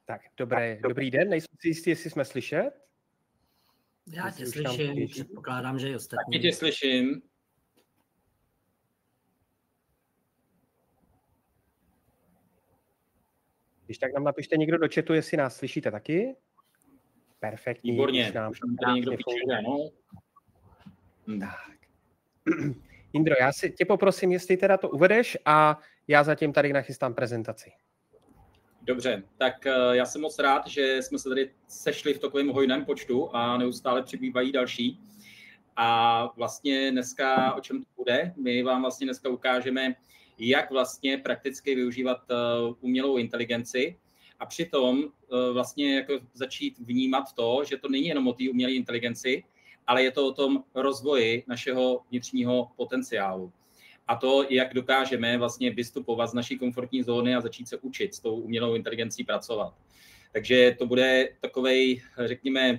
Tak, dobrý den, nejsem si jistý, jestli jsme slyšet. Já tě slyším, předpokládám, že i ostatní. Taky tě slyším. Když tak nám napište někdo do chatu, jestli nás slyšíte taky. Perfektní. Výborně, už tady někdo píše, no. Tak. Indro, já si tě poprosím, jestli teda to uvedeš a já zatím tady nachystám prezentaci. Dobře, tak já jsem moc rád, že jsme se tady sešli v takovém hojném počtu a neustále přibývají další. A vlastně dneska, o čem to bude, my vám vlastně dneska ukážeme, jak vlastně prakticky využívat umělou inteligenci a přitom vlastně jako začít vnímat to, že to není jenom o té umělé inteligenci, ale je to o tom rozvoji našeho vnitřního potenciálu. A to, jak dokážeme vlastně vystupovat z naší komfortní zóny a začít se učit s tou umělou inteligencí pracovat. Takže to bude takovej, řekněme,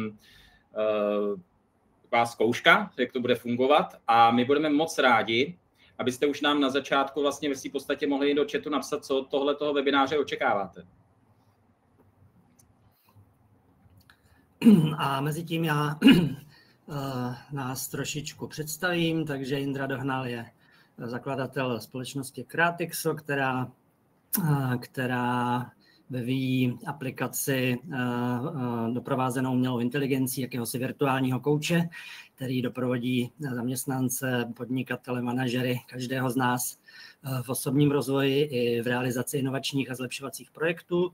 taková zkouška, jak to bude fungovat a my budeme moc rádi, abyste už nám na začátku vlastně ve v podstatě mohli do chatu napsat, co tohletoho webináře očekáváte. A mezi tím já nás trošičku představím, takže Indra Dohnal je zakladatel společnosti Creatixo, která vyvíjí aplikaci doprovázenou umělou inteligencí jakéhosi virtuálního kouče, který doprovodí zaměstnance, podnikatele, manažery, každého z nás v osobním rozvoji i v realizaci inovačních a zlepšovacích projektů.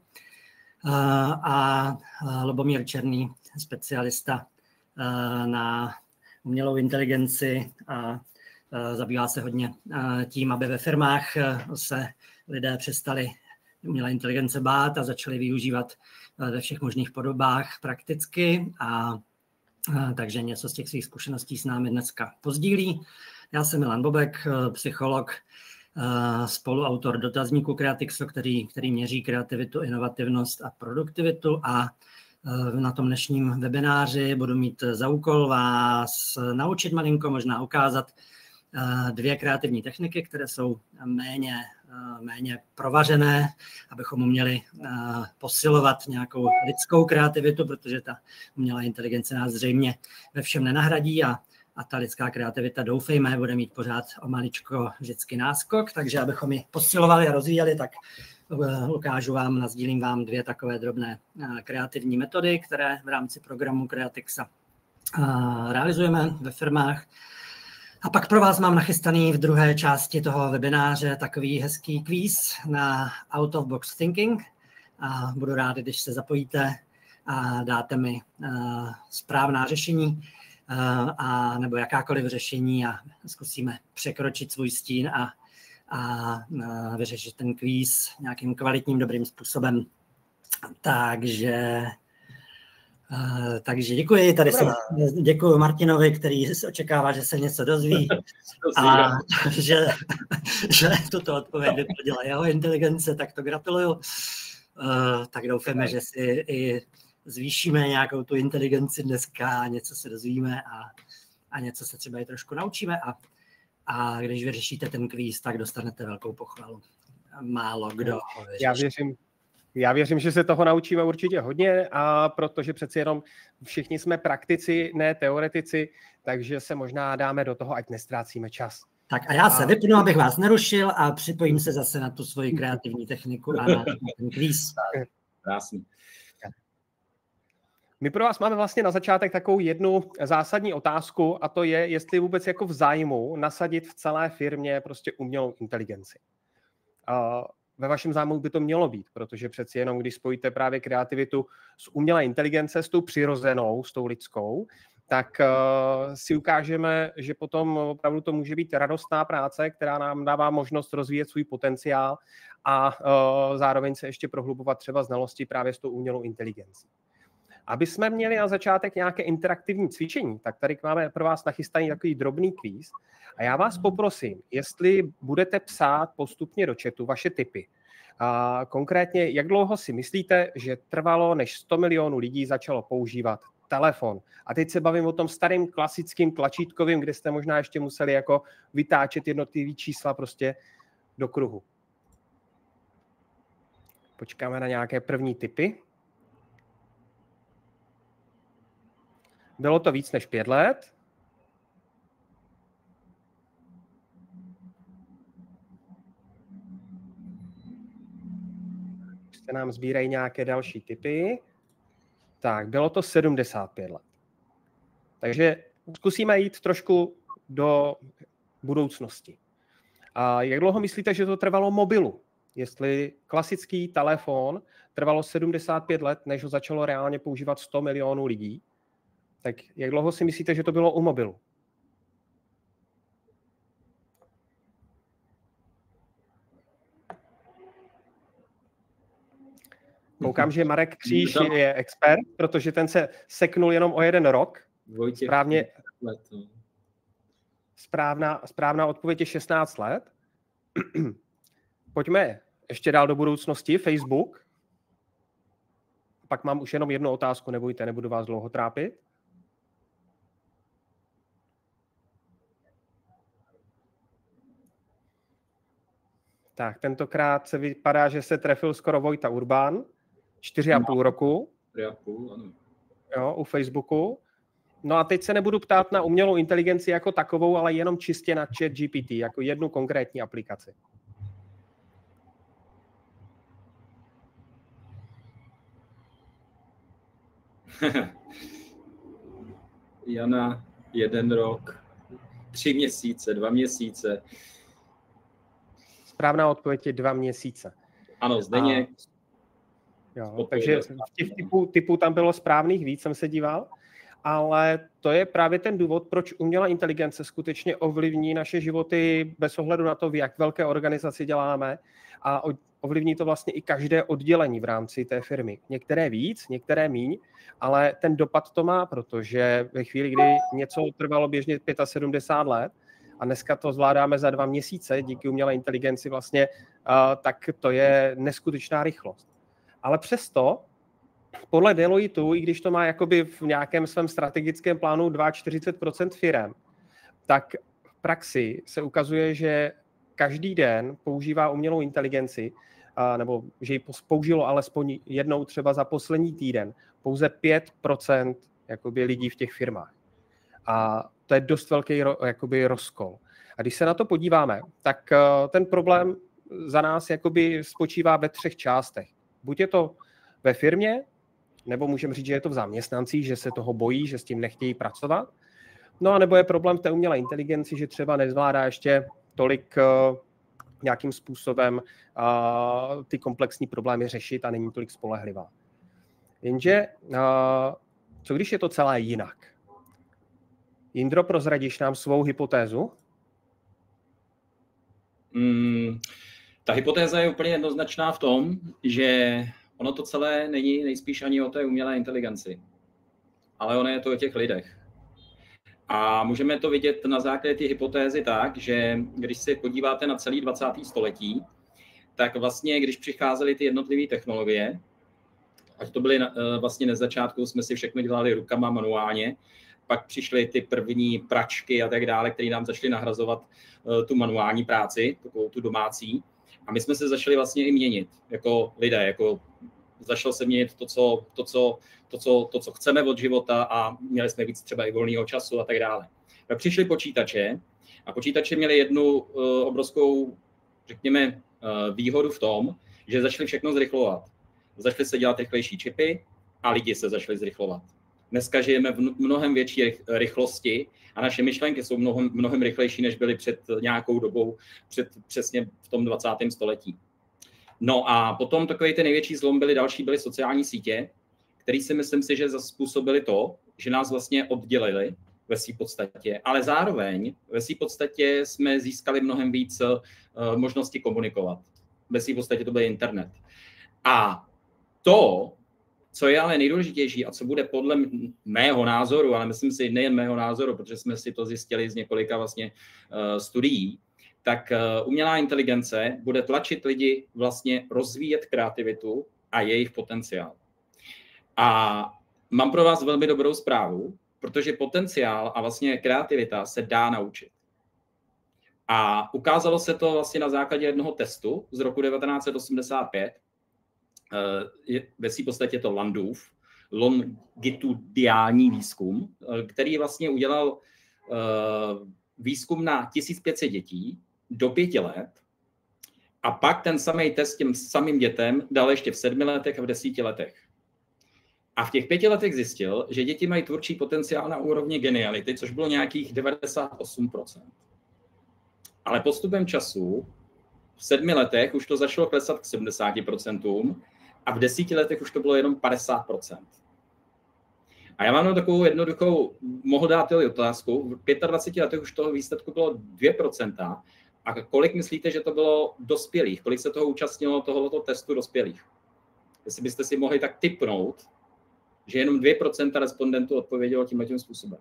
A Lubomír Černý, specialista na umělou inteligenci a zabývá se hodně tím, aby ve firmách se lidé přestali umělé inteligence bát a začali využívat ve všech možných podobách prakticky. Takže něco z těch svých zkušeností s námi dneska pozdílí. Já jsem Milan Bobek, psycholog, spoluautor dotazníku Creatixo, který měří kreativitu, inovativnost a produktivitu a na tom dnešním webináři budu mít za úkol vás naučit malinko, možná ukázat dvě kreativní techniky, které jsou méně provařené, abychom uměli posilovat nějakou lidskou kreativitu, protože ta umělá inteligence nás zřejmě ve všem nenahradí a ta lidská kreativita, doufejme, bude mít pořád o maličko vždycky náskok, takže abychom ji posilovali a rozvíjeli, tak nasdílím vám dvě takové drobné kreativní metody, které v rámci programu Creatixa realizujeme ve firmách. A pak pro vás mám nachystaný v druhé části toho webináře takový hezký kvíz na Out of Box Thinking. A budu rád, když se zapojíte a dáte mi správná řešení a nebo jakákoliv řešení a zkusíme překročit svůj stín a vyřešit ten kvíz nějakým kvalitním, dobrým způsobem. Takže děkuji. Děkuji Martinovi, který očekává, že se něco dozví a že tuto odpověď vyplnila jeho inteligence, tak to gratuluju. Tak doufáme, že si i zvýšíme nějakou tu inteligenci dneska, něco se dozvíme a něco se třeba i trošku naučíme a když vyřešíte ten kvíz, tak dostanete velkou pochvalu. Málo kdo ho vyřeší. Já věřím, že se toho naučíme určitě hodně, a protože přeci jenom všichni jsme praktici, ne teoretici, takže se možná dáme do toho, ať nestrácíme čas. Tak a já se vypnu, abych vás nerušil a připojím se zase na tu svoji kreativní techniku a na ten kvíz. Krásný. My pro vás máme vlastně na začátek takovou jednu zásadní otázku, a to je, jestli vůbec jako v zájmu nasadit v celé firmě prostě umělou inteligenci. Ve vašem zájmu by to mělo být, protože přeci jenom, když spojíte právě kreativitu s umělé inteligence, s tou přirozenou, s tou lidskou, tak si ukážeme, že potom opravdu to může být radostná práce, která nám dává možnost rozvíjet svůj potenciál a zároveň se ještě prohlubovat třeba znalosti právě s tou umělou inteligencí. Aby jsme měli na začátek nějaké interaktivní cvičení, tak tady máme pro vás nachystaný takový drobný kvíz. A já vás poprosím, jestli budete psát postupně do chatu vaše tipy. Konkrétně, jak dlouho si myslíte, že trvalo, než 100 milionů lidí začalo používat telefon? A teď se bavím o tom starým klasickým tlačítkovým, kde jste možná ještě museli jako vytáčet jednotlivý čísla prostě do kruhu. Počkáme na nějaké první tipy. Bylo to víc než 5 let. Se nám sbírají nějaké další tipy. Tak, bylo to 75 let. Takže zkusíme jít trošku do budoucnosti. A jak dlouho myslíte, že to trvalo mobilu? Jestli klasický telefon trvalo 75 let, než ho začalo reálně používat 100 milionů lidí, tak jak dlouho si myslíte, že to bylo u mobilu? Koukám, že Marek Kříž je expert, protože ten se seknul jenom o 1 rok. Správně, správná odpověď je 16 let. Pojďme ještě dál do budoucnosti. Facebook. Pak mám už jenom jednu otázku, nebojte, nebudu vás dlouho trápit. Tak, tentokrát se vypadá, že se trefil skoro Vojta Urbán. 4,5 roku. 4,5, ano. Jo, u Facebooku. No a teď se nebudu ptát na umělou inteligenci jako takovou, ale jenom čistě na ChatGPT, jako jednu konkrétní aplikaci. Jana, 1 rok, 3 měsíce, 2 měsíce. Správná odpověď je 2 měsíce. Ano, Zdeněk. Jo, takže těch typů tam bylo správných víc, jsem se díval, ale to je právě ten důvod, proč umělá inteligence skutečně ovlivní naše životy bez ohledu na to, v jak velké organizaci děláme, a ovlivní to vlastně i každé oddělení v rámci té firmy. Některé víc, některé míň, ale ten dopad to má, protože ve chvíli, kdy něco trvalo běžně 75 let a dneska to zvládáme za 2 měsíce díky umělé inteligenci vlastně, tak to je neskutečná rychlost. Ale přesto, podle Deloitu, i když to má jakoby v nějakém svém strategickém plánu 42% firem, tak v praxi se ukazuje, že každý den používá umělou inteligenci, nebo že ji použilo alespoň jednou třeba za poslední týden, pouze 5% jakoby lidí v těch firmách. A to je dost velký jakoby rozkol. A když se na to podíváme, tak ten problém za nás jakoby spočívá ve 3 částech. Buď je to ve firmě, nebo můžeme říct, že je to v zaměstnancích, že se toho bojí, že s tím nechtějí pracovat. No a nebo je problém v té umělé inteligenci, že třeba nezvládá ještě tolik nějakým způsobem ty komplexní problémy řešit a není tolik spolehlivá. Jenže co když je to celé jinak? Jindro, prozradíš nám svou hypotézu? Ta hypotéza je úplně jednoznačná v tom, že ono to celé není nejspíš ani o té umělé inteligenci, ale ono je to o těch lidech. A můžeme to vidět na základě té hypotézy tak, že když se podíváte na celý 20. století, tak vlastně, když přicházely ty jednotlivé technologie, ať to byly vlastně na začátku, jsme si všechno dělali rukama manuálně, pak přišly ty první pračky a tak dále, které nám začaly nahrazovat tu manuální práci, takovou tu domácí. A my jsme se začali vlastně i měnit jako lidé, jako začalo se měnit to, co chceme od života a měli jsme víc třeba i volného času a tak dále. Pak přišly počítače a počítače měly jednu obrovskou, řekněme, výhodu v tom, že začaly všechno zrychlovat. Začaly se dělat rychlejší čipy a lidi se začali zrychlovat. Dneska žijeme v mnohem větší rychlosti a naše myšlenky jsou mnohem rychlejší, než byly před nějakou dobou, přesně v tom 20. století. No a potom takový ten největší zlom byly sociální sítě, které si myslím si, že způsobily to, že nás vlastně oddělili ve své podstatě, ale zároveň ve své podstatě jsme získali mnohem víc možností komunikovat. Ve své podstatě to byl internet. A to, co je ale nejdůležitější a co bude podle mého názoru, ale myslím si nejen mého názoru, protože jsme si to zjistili z několika vlastně studií, tak umělá inteligence bude tlačit lidi vlastně rozvíjet kreativitu a jejich potenciál. A mám pro vás velmi dobrou zprávu, protože potenciál a vlastně kreativita se dá naučit. A ukázalo se to vlastně na základě jednoho testu z roku 1985, ve své podstatě to Landův longitudinální výzkum, který vlastně udělal výzkum na 1500 dětí do 5 let a pak ten samý test těm samým dětem dal ještě v 7 letech a v 10 letech. A v těch 5 letech zjistil, že děti mají tvůrčí potenciál na úrovni geniality, což bylo nějakých 98%. Ale postupem času v 7 letech už to začalo klesat k 70% a v 10 letech už to bylo jenom 50%. A já mám na takovou jednoduchou, mohl dát otázku, v 25 letech už toho výsledku bylo 2%. A kolik myslíte, že to bylo dospělých? Kolik se toho účastnilo tohoto testu dospělých? Jestli byste si mohli tak tipnout, že jenom 2% respondentů odpovědělo tímhle způsobem.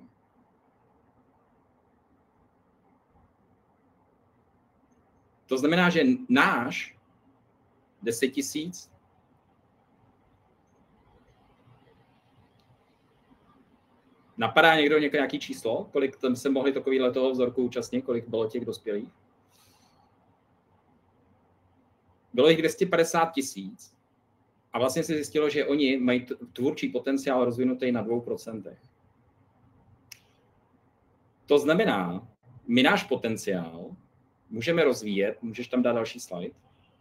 To znamená, že náš 10 000 napadá někdo nějaký číslo? Kolik tam se mohli takovýhle toho vzorku účastnit? Kolik bylo těch dospělých? Bylo jich 250 000 a vlastně se zjistilo, že oni mají tvůrčí potenciál rozvinutý na 2%. To znamená, my náš potenciál můžeme rozvíjet, můžeš tam dát další slide.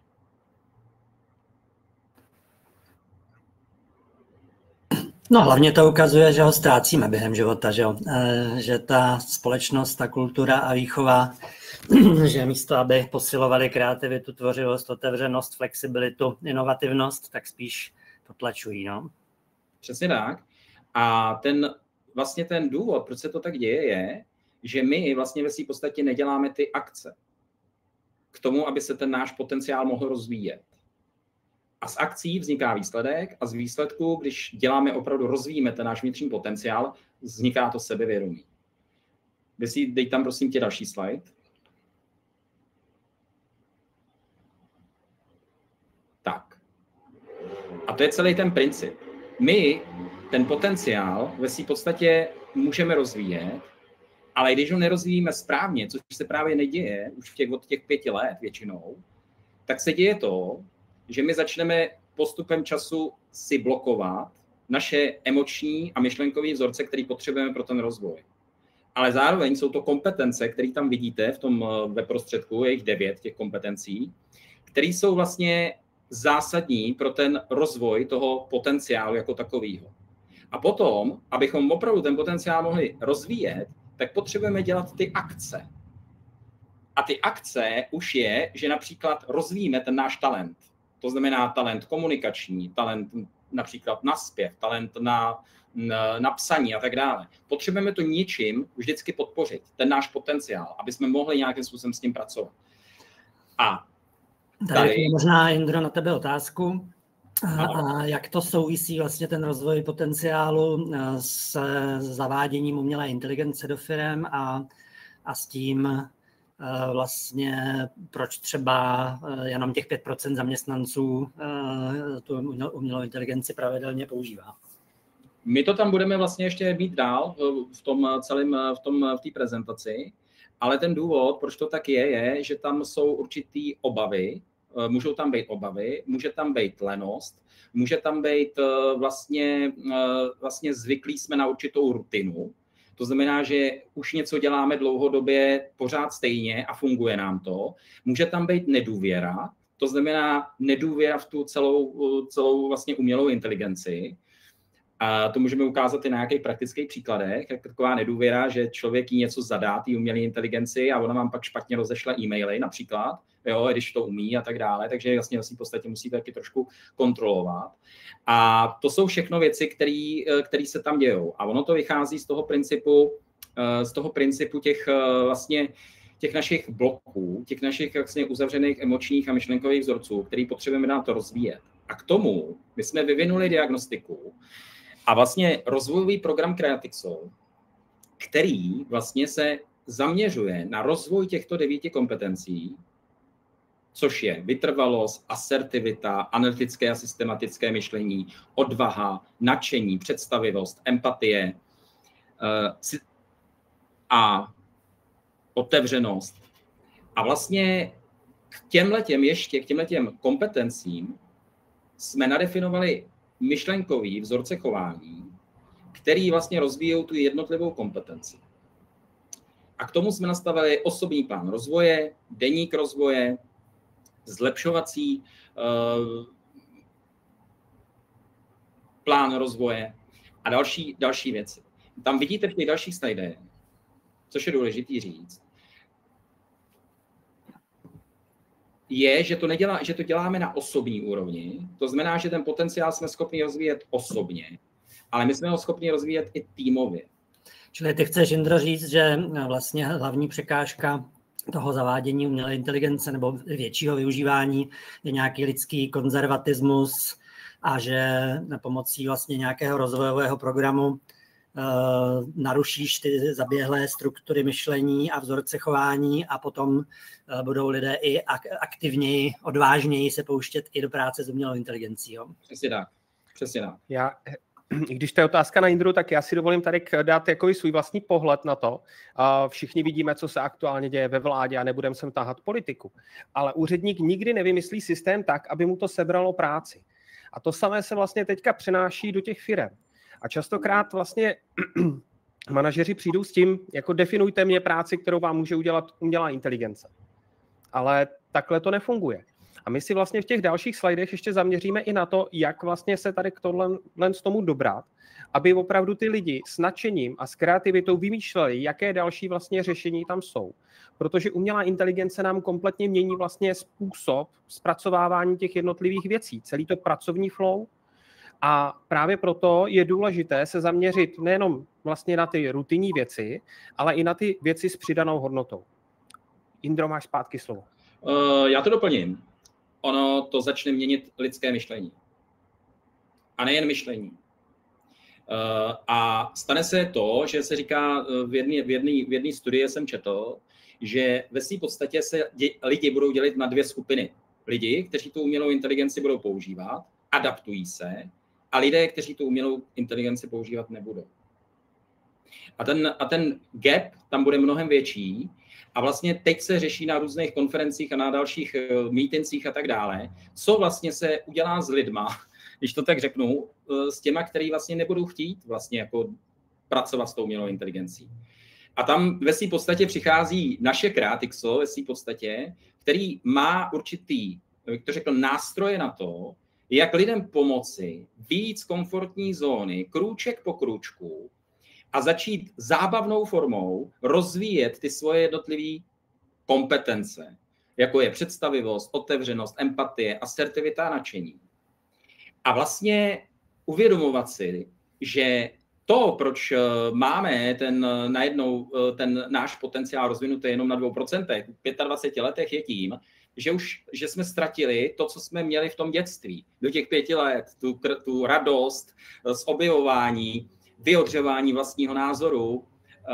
No hlavně to ukazuje, že ho ztrácíme během života, že ta společnost, ta kultura a výchova, že místo, aby posilovali kreativitu, tvořivost, otevřenost, flexibilitu, inovativnost, tak spíš potlačují. No? Přesně tak. A vlastně ten důvod, proč se to tak děje, je, že my vlastně ve své podstatě neděláme ty akce k tomu, aby se ten náš potenciál mohl rozvíjet. A z akcí vzniká výsledek a z výsledku, když děláme opravdu, rozvíjíme ten náš vnitřní potenciál, vzniká to sebevědomí. Dej tam prosím tě další slide. Tak. A to je celý ten princip. My ten potenciál ve své podstatě můžeme rozvíjet, ale když ho nerozvíjíme správně, což se právě neděje už od těch 5 let většinou, tak se děje to, že my začneme postupem času si blokovat naše emoční a myšlenkové vzorce, které potřebujeme pro ten rozvoj. Ale zároveň jsou to kompetence, které tam vidíte v tom ve prostředku, je jich 9 těch kompetencí, které jsou vlastně zásadní pro ten rozvoj toho potenciálu jako takového. A potom, abychom opravdu ten potenciál mohli rozvíjet, tak potřebujeme dělat ty akce. A ty akce už je, že například rozvíjíme ten náš talent. To znamená talent komunikační, talent například na zpěv, talent na psaní a tak dále. Potřebujeme to něčím vždycky podpořit, ten náš potenciál, aby jsme mohli nějakým způsobem s tím pracovat. A tady možná, Jindro, na tebe otázku. A jak to souvisí vlastně ten rozvoj potenciálu s zaváděním umělé inteligence do firem a s tím vlastně proč třeba jenom těch 5% zaměstnanců tu umělou inteligenci pravidelně používá? My to tam budeme vlastně ještě mít dál v tom celém v té prezentaci, ale ten důvod, proč to tak je, že tam jsou určitý obavy, můžou tam být obavy, může tam být lenost, může tam být vlastně zvyklí jsme na určitou rutinu. To znamená, že už něco děláme dlouhodobě pořád stejně a funguje nám to. Může tam být nedůvěra, to znamená nedůvěra v tu celou vlastně umělou inteligenci. A to můžeme ukázat i na nějakých praktických příkladech, jak taková nedůvěra, že člověk jí něco zadá, té umělé inteligenci, a ona vám pak špatně rozešle e-maily například, jo, když to umí a tak dále, takže vlastně v podstatě musíte taky trošku kontrolovat. A to jsou všechno věci, které se tam dějou. A ono to vychází z toho principu těch našich bloků, těch našich vlastně uzavřených emočních a myšlenkových vzorců, který potřebujeme na to rozvíjet. A k tomu my jsme vyvinuli diagnostiku a vlastně rozvojový program Creatixol, který vlastně se zaměřuje na rozvoj těchto 9 kompetencí, což je vytrvalost, asertivita, analytické a systematické myšlení, odvaha, nadšení, představivost, empatie a otevřenost. A vlastně k těmhletěm kompetencím jsme nadefinovali myšlenkový vzorce chování, který vlastně rozvíjí tu jednotlivou kompetenci. A k tomu jsme nastavili osobní plán rozvoje, deník rozvoje, zlepšovací plán rozvoje a další věci. Tam vidíte v těch dalších slajdech, což je důležitý říct, je, že to děláme na osobní úrovni. To znamená, že ten potenciál jsme schopni rozvíjet osobně, ale my jsme ho schopni rozvíjet i týmově. Čili ty chceš, Jindro, říct, že vlastně hlavní překážka toho zavádění umělé inteligence nebo většího využívání je nějaký lidský konzervatismus a že na pomocí vlastně nějakého rozvojového programu narušíš ty zaběhlé struktury myšlení a vzorce chování a potom budou lidé i aktivněji, odvážněji se pouštět i do práce s umělou inteligencí. Jo? Přesně tak. Když to je otázka na Jindru, tak já si dovolím tady dát jako svůj vlastní pohled na to. Všichni vidíme, co se aktuálně děje ve vládě a nebudeme sem tahat politiku. Ale úředník nikdy nevymyslí systém tak, aby mu to sebralo práci. A to samé se vlastně teďka přenáší do těch firem. A častokrát vlastně manažeři přijdou s tím, jako definujte mě práci, kterou vám může udělat umělá inteligence. Ale takhle to nefunguje. A my si vlastně v těch dalších slajdech ještě zaměříme i na to, jak vlastně se tady k tomu dobrat, aby opravdu ty lidi s nadšením a s kreativitou vymýšleli, jaké další vlastně řešení tam jsou. Protože umělá inteligence nám kompletně mění vlastně způsob zpracovávání těch jednotlivých věcí, celý to pracovní flow. A právě proto je důležité se zaměřit nejenom vlastně na ty rutinní věci, ale i na ty věci s přidanou hodnotou. Jindro, máš zpátky slovo. Já to doplním. Ono to začne měnit lidské myšlení. A nejen myšlení. A stane se to, že se říká, v jedné studii jsem četl, že ve své podstatě se lidi budou dělit na dvě skupiny. Lidi, kteří tu umělou inteligenci budou používat, adaptují se, a lidé, kteří tu umělou inteligenci používat nebudou. A ten gap tam bude mnohem větší. A vlastně teď se řeší na různých konferencích a na dalších mítincích a tak dále, co vlastně se udělá s lidma, když to tak řeknu, s těma, který vlastně nebudou chtít vlastně jako pracovat s tou umělou inteligencí. A tam ve své podstatě přichází naše Creatixo, ve své podstatě, který má určitý, jak to řekl, nástroje na to, jak lidem pomoci vyjít z komfortní zóny, krůček po krůčku, a začít zábavnou formou rozvíjet ty svoje jednotlivé kompetence, jako je představivost, otevřenost, empatie, asertivita a nadšení. A vlastně uvědomovat si, že to, proč máme najednou ten náš potenciál rozvinutý jenom na 2%, v 25 letech je tím, že jsme ztratili to, co jsme měli v tom dětství. Do těch 5 let, tu radost z objevování, vyjadřování vlastního názoru,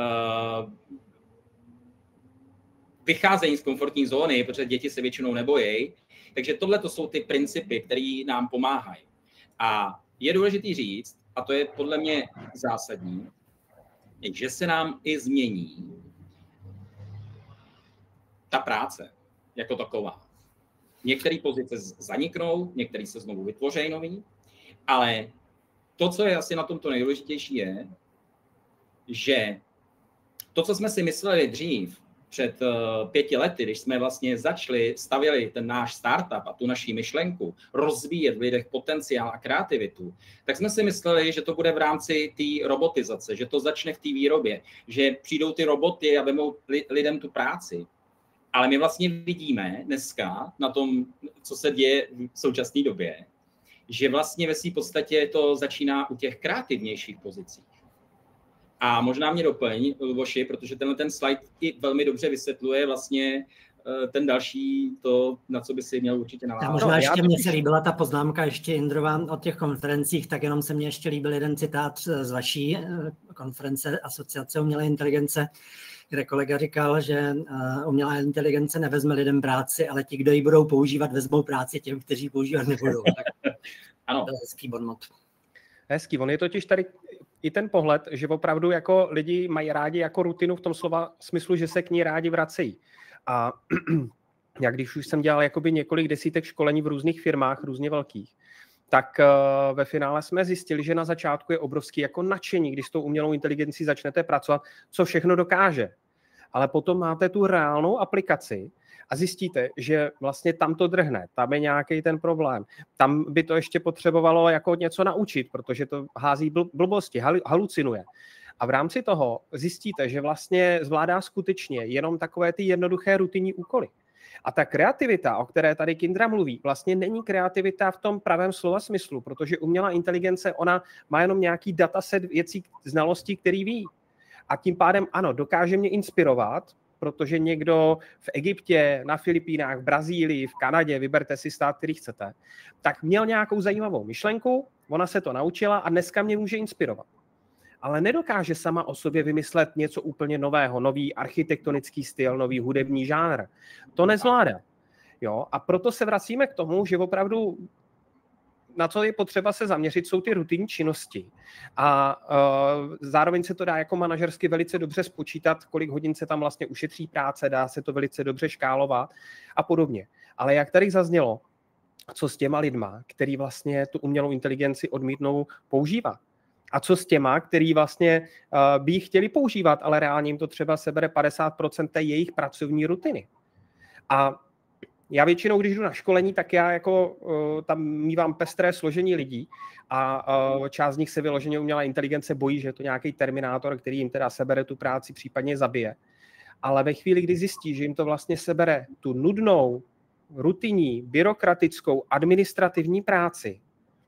vycházení z komfortní zóny, protože děti se většinou nebojí. Takže tohle to jsou ty principy, které nám pomáhají. A je důležité říct, a to je podle mě zásadní, že se nám i změní ta práce jako taková. Některé pozice zaniknou, některé se znovu vytvoří nový, ale to, co je asi na tomto nejdůležitější, je, že to, co jsme si mysleli dřív, před 5 lety, když jsme vlastně stavěli ten náš startup a tu naši myšlenku, rozvíjet v lidech potenciál a kreativitu, tak jsme si mysleli, že to bude v rámci té robotizace, že to začne v té výrobě, že přijdou ty roboty a vemou lidem tu práci. Ale my vlastně vidíme dneska na tom, co se děje v současné době, že vlastně ve své podstatě to začíná u těch kreativnějších pozicích. A možná mě doplň, Voši, protože ten slide i velmi dobře vysvětluje vlastně ten další, to, na co by si měl určitě navázat. Možná ještě mně se líbila ta poznámka ještě Jindrová o těch konferencích, tak jenom se mně ještě líbil jeden citát z vaší konference Asociace umělé inteligence, kde kolega říkal, že umělá inteligence nevezme lidem práci, ale ti, kdo ji budou používat, vezmou práci těm, kteří používat nebudou. Ano. To je hezký bonmot. Hezký, on je totiž tady i ten pohled, že opravdu jako lidi mají rádi jako rutinu v tom slova smyslu, že se k ní rádi vracejí. A jak když už jsem dělal jakoby několik desítek školení v různých firmách, různě velkých, tak ve finále jsme zjistili, že na začátku je obrovský jako nadšení, když s tou umělou inteligencí začnete pracovat, co všechno dokáže. Ale potom máte tu reálnou aplikaci a zjistíte, že vlastně tam to drhne, tam je nějaký ten problém. Tam by to ještě potřebovalo jako něco naučit, protože to hází blbosti, halucinuje. A v rámci toho zjistíte, že vlastně zvládá skutečně jenom takové ty jednoduché rutinní úkoly. A ta kreativita, o které tady Kindra mluví, vlastně není kreativita v tom pravém slova smyslu, protože umělá inteligence, ona má jenom nějaký dataset věcí, znalostí, který ví. A tím pádem, ano, dokáže mě inspirovat, protože někdo v Egyptě, na Filipínách, v Brazílii, v Kanadě, vyberte si stát, který chcete, tak měl nějakou zajímavou myšlenku, ona se to naučila a dneska mě může inspirovat. Ale nedokáže sama o sobě vymyslet něco úplně nového, nový architektonický styl, nový hudební žánr. To nezvládá. Jo? A proto se vracíme k tomu, že opravdu na co je potřeba se zaměřit, jsou ty rutinní činnosti. A zároveň se to dá jako manažersky velice dobře spočítat, kolik hodin se tam vlastně ušetří práce, dá se to velice dobře škálovat a podobně. Ale jak tady zaznělo, co s těma lidma, který vlastně tu umělou inteligenci odmítnou používat? A co s těma, který vlastně by ji chtěli používat, ale reálně jim to třeba sebere 50% té jejich pracovní rutiny. A já většinou, když jdu na školení, tak já jako tam mívám pestré složení lidí a část z nich se vyloženě umělá inteligence bojí, že je to nějaký terminátor, který jim teda sebere tu práci, případně zabije. Ale ve chvíli, kdy zjistí, že jim to vlastně sebere tu nudnou, rutinní, byrokratickou, administrativní práci,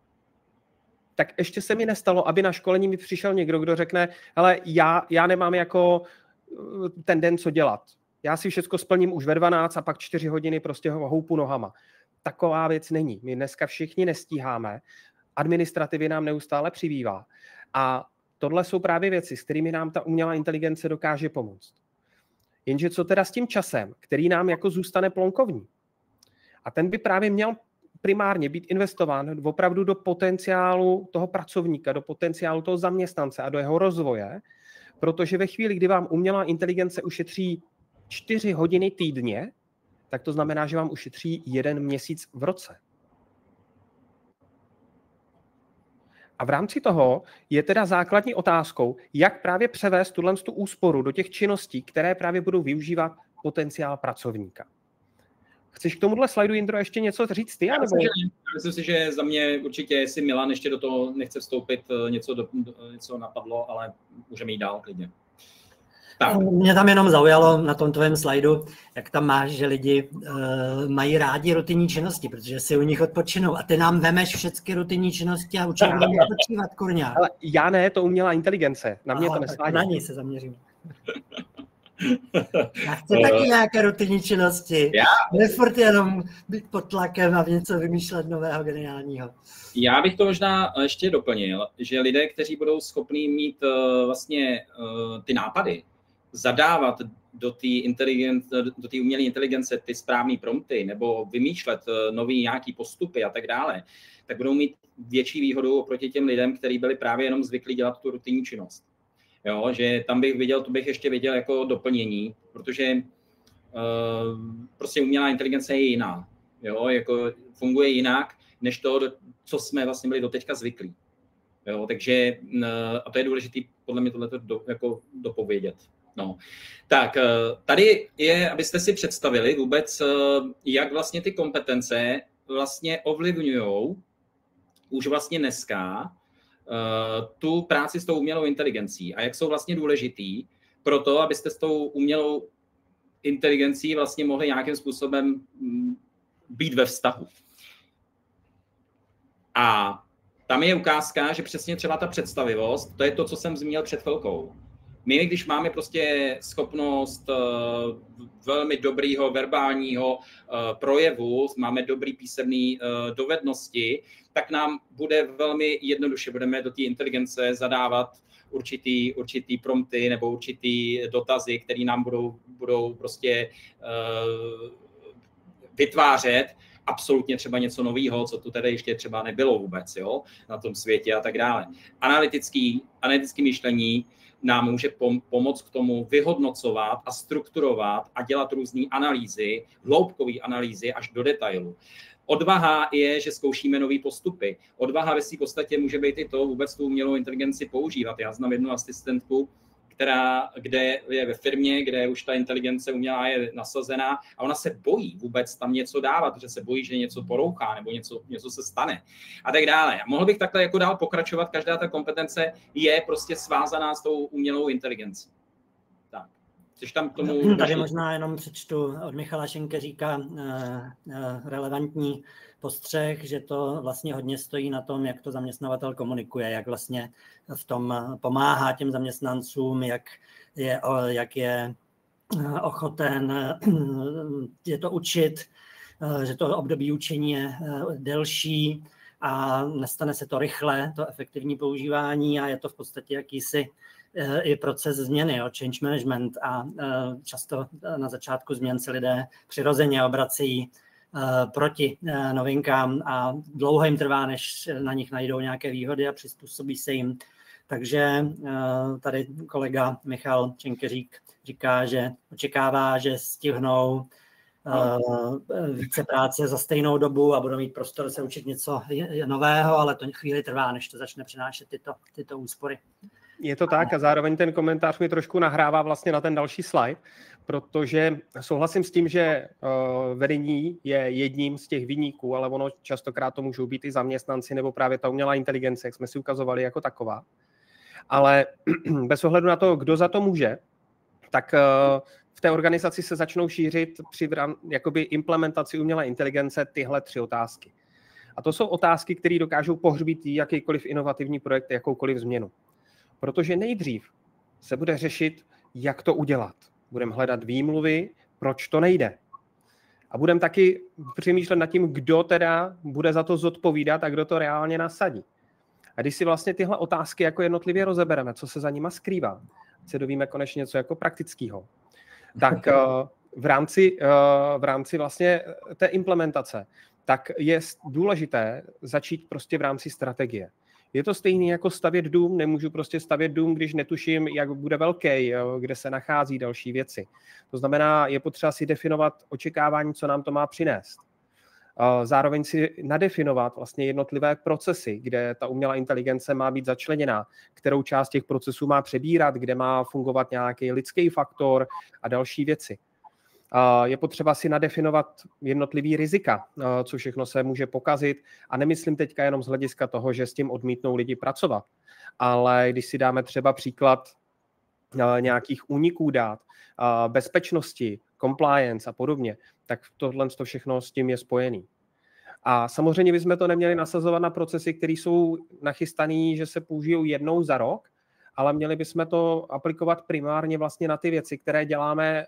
tak ještě se mi nestalo, aby na školení mi přišel někdo, kdo řekne, hele, já nemám jako ten den co dělat. Já si všechno splním už ve 12 a pak 4 hodiny prostě houpu nohama. Taková věc není. My dneska všichni nestíháme, administrativy nám neustále přibývá. A tohle jsou právě věci, s kterými nám ta umělá inteligence dokáže pomoct. Jenže co teda s tím časem, který nám jako zůstane plonkovní? A ten by právě měl primárně být investován opravdu do potenciálu toho pracovníka, do potenciálu toho zaměstnance a do jeho rozvoje, protože ve chvíli, kdy vám umělá inteligence ušetří 4 hodiny týdně, tak to znamená, že vám ušetří 1 měsíc v roce. A v rámci toho je teda základní otázkou, jak právě převést tu úsporu do těch činností, které právě budou využívat potenciál pracovníka. Chceš k tomuhle slajdu, Jindro, ještě něco říct ty? Myslím si, že za mě určitě, jestli Milan ještě do toho nechce vstoupit, něco napadlo, ale můžeme jít dál klidně. Tak. Mě tam jenom zaujalo na tom tvém slajdu, jak tam máš, že lidi mají rádi rutinní činnosti, protože si u nich odpočinou a ty nám vemeš všechny rutinní činnosti a určitě budeme odpočívat, kurňa. Ale já ne, to umělá inteligence, na mě to nesvádí. Na ní se zaměřím. Já chci taky nějaké rutinní činnosti. Nefurt jenom být pod tlakem a něco vymýšlet nového, geniálního. Já bych to možná ještě doplnil, že lidé, kteří budou schopní mít vlastně ty nápady, zadávat do té umělé inteligence ty správné prompty nebo vymýšlet nový nějaký postupy a tak dále, tak budou mít větší výhodu oproti těm lidem, kteří byli právě jenom zvyklí dělat tu rutinní činnost. Jo, že tam bych ještě viděl jako doplnění, protože prostě umělá inteligence je jiná. Jo, jako funguje jinak, než to, co jsme vlastně byli doteďka zvyklí. Jo, takže, a to je důležité podle mě tohleto jako dopovědět. No. Tak tady je, abyste si představili vůbec, jak vlastně ty kompetence vlastně ovlivňují už vlastně dneska tu práci s tou umělou inteligencí a jak jsou vlastně důležitý pro to, abyste s tou umělou inteligencí vlastně mohli nějakým způsobem být ve vztahu. A tam je ukázka, že přesně třeba ta představivost, to je to, co jsem zmínil před chvilkou. My, když máme prostě schopnost velmi dobrýho verbálního projevu, máme dobrý písemný dovednosti, tak nám bude velmi jednoduše, budeme do té inteligence zadávat určitý prompty nebo určitý dotazy, které nám budou prostě vytvářet absolutně třeba něco nového, co tu tedy ještě třeba nebylo vůbec, jo, na tom světě a tak dále. Analytické myšlení nám může pomoct k tomu vyhodnocovat a strukturovat a dělat různé analýzy, hloubkové analýzy až do detailu. Odvaha je, že zkoušíme nové postupy. Odvaha ve své podstatě může být i to vůbec tu umělou inteligenci používat. Já znám jednu asistentku, kde je ve firmě, kde už ta inteligence umělá je nasazená a ona se bojí vůbec tam něco dávat, protože se bojí, že něco porouchá nebo něco se stane a tak dále. A mohl bych takhle jako dál pokračovat, každá ta kompetence je prostě svázaná s tou umělou inteligencí. Tak. Což tam k tomu tady možná jenom přečtu od Michala Šenkeříka relevantní postřeh, že to vlastně hodně stojí na tom, jak to zaměstnavatel komunikuje, jak vlastně v tom pomáhá těm zaměstnancům, jak je ochoten je to učit, že to období učení je delší a nestane se to rychle, to efektivní používání a je to v podstatě jakýsi i proces změny, change management a často na začátku změn se lidé přirozeně obracejí proti novinkám a dlouho jim trvá, než na nich najdou nějaké výhody a přizpůsobí se jim. Takže tady kolega Michal Čenkeřík říká, že očekává, že stihnou více práce za stejnou dobu a budou mít prostor se učit něco nového, ale to chvíli trvá, než to začne přinášet tyto úspory. Je to tak a zároveň ten komentář mi trošku nahrává vlastně na ten další slide, protože souhlasím s tím, že vedení je jedním z těch viníků, ale ono častokrát to můžou být i zaměstnanci nebo právě ta umělá inteligence, jak jsme si ukazovali jako taková. Ale bez ohledu na to, kdo za to může, tak v té organizaci se začnou šířit při jakoby implementaci umělé inteligence tyhle 3 otázky. A to jsou otázky, které dokážou pohřbít jakýkoliv inovativní projekt, jakoukoliv změnu. Protože nejdřív se bude řešit, jak to udělat. Budeme hledat výmluvy, proč to nejde. A budeme taky přemýšlet nad tím, kdo teda bude za to zodpovídat a kdo to reálně nasadí. A když si vlastně tyhle otázky jako jednotlivě rozebereme, co se za nima skrývá, se dovíme konečně něco jako praktického, tak v rámci vlastně té implementace, tak je důležité začít prostě v rámci strategie. Je to stejné jako stavět dům, nemůžu prostě stavět dům, když netuším, jak bude velký, kde se nachází další věci. To znamená, je potřeba si definovat očekávání, co nám to má přinést. Zároveň si nadefinovat vlastně jednotlivé procesy, kde ta umělá inteligence má být začleněná, kterou část těch procesů má přebírat, kde má fungovat nějaký lidský faktor a další věci. Je potřeba si nadefinovat jednotlivý rizika, co všechno se může pokazit. A nemyslím teďka jenom z hlediska toho, že s tím odmítnou lidi pracovat. Ale když si dáme třeba příklad nějakých úniků dát, bezpečnosti, compliance a podobně, tak tohle všechno s tím je spojený. A samozřejmě bychom to neměli nasazovat na procesy, které jsou nachystané, že se použijou jednou za rok, ale měli bychom to aplikovat primárně vlastně na ty věci, které děláme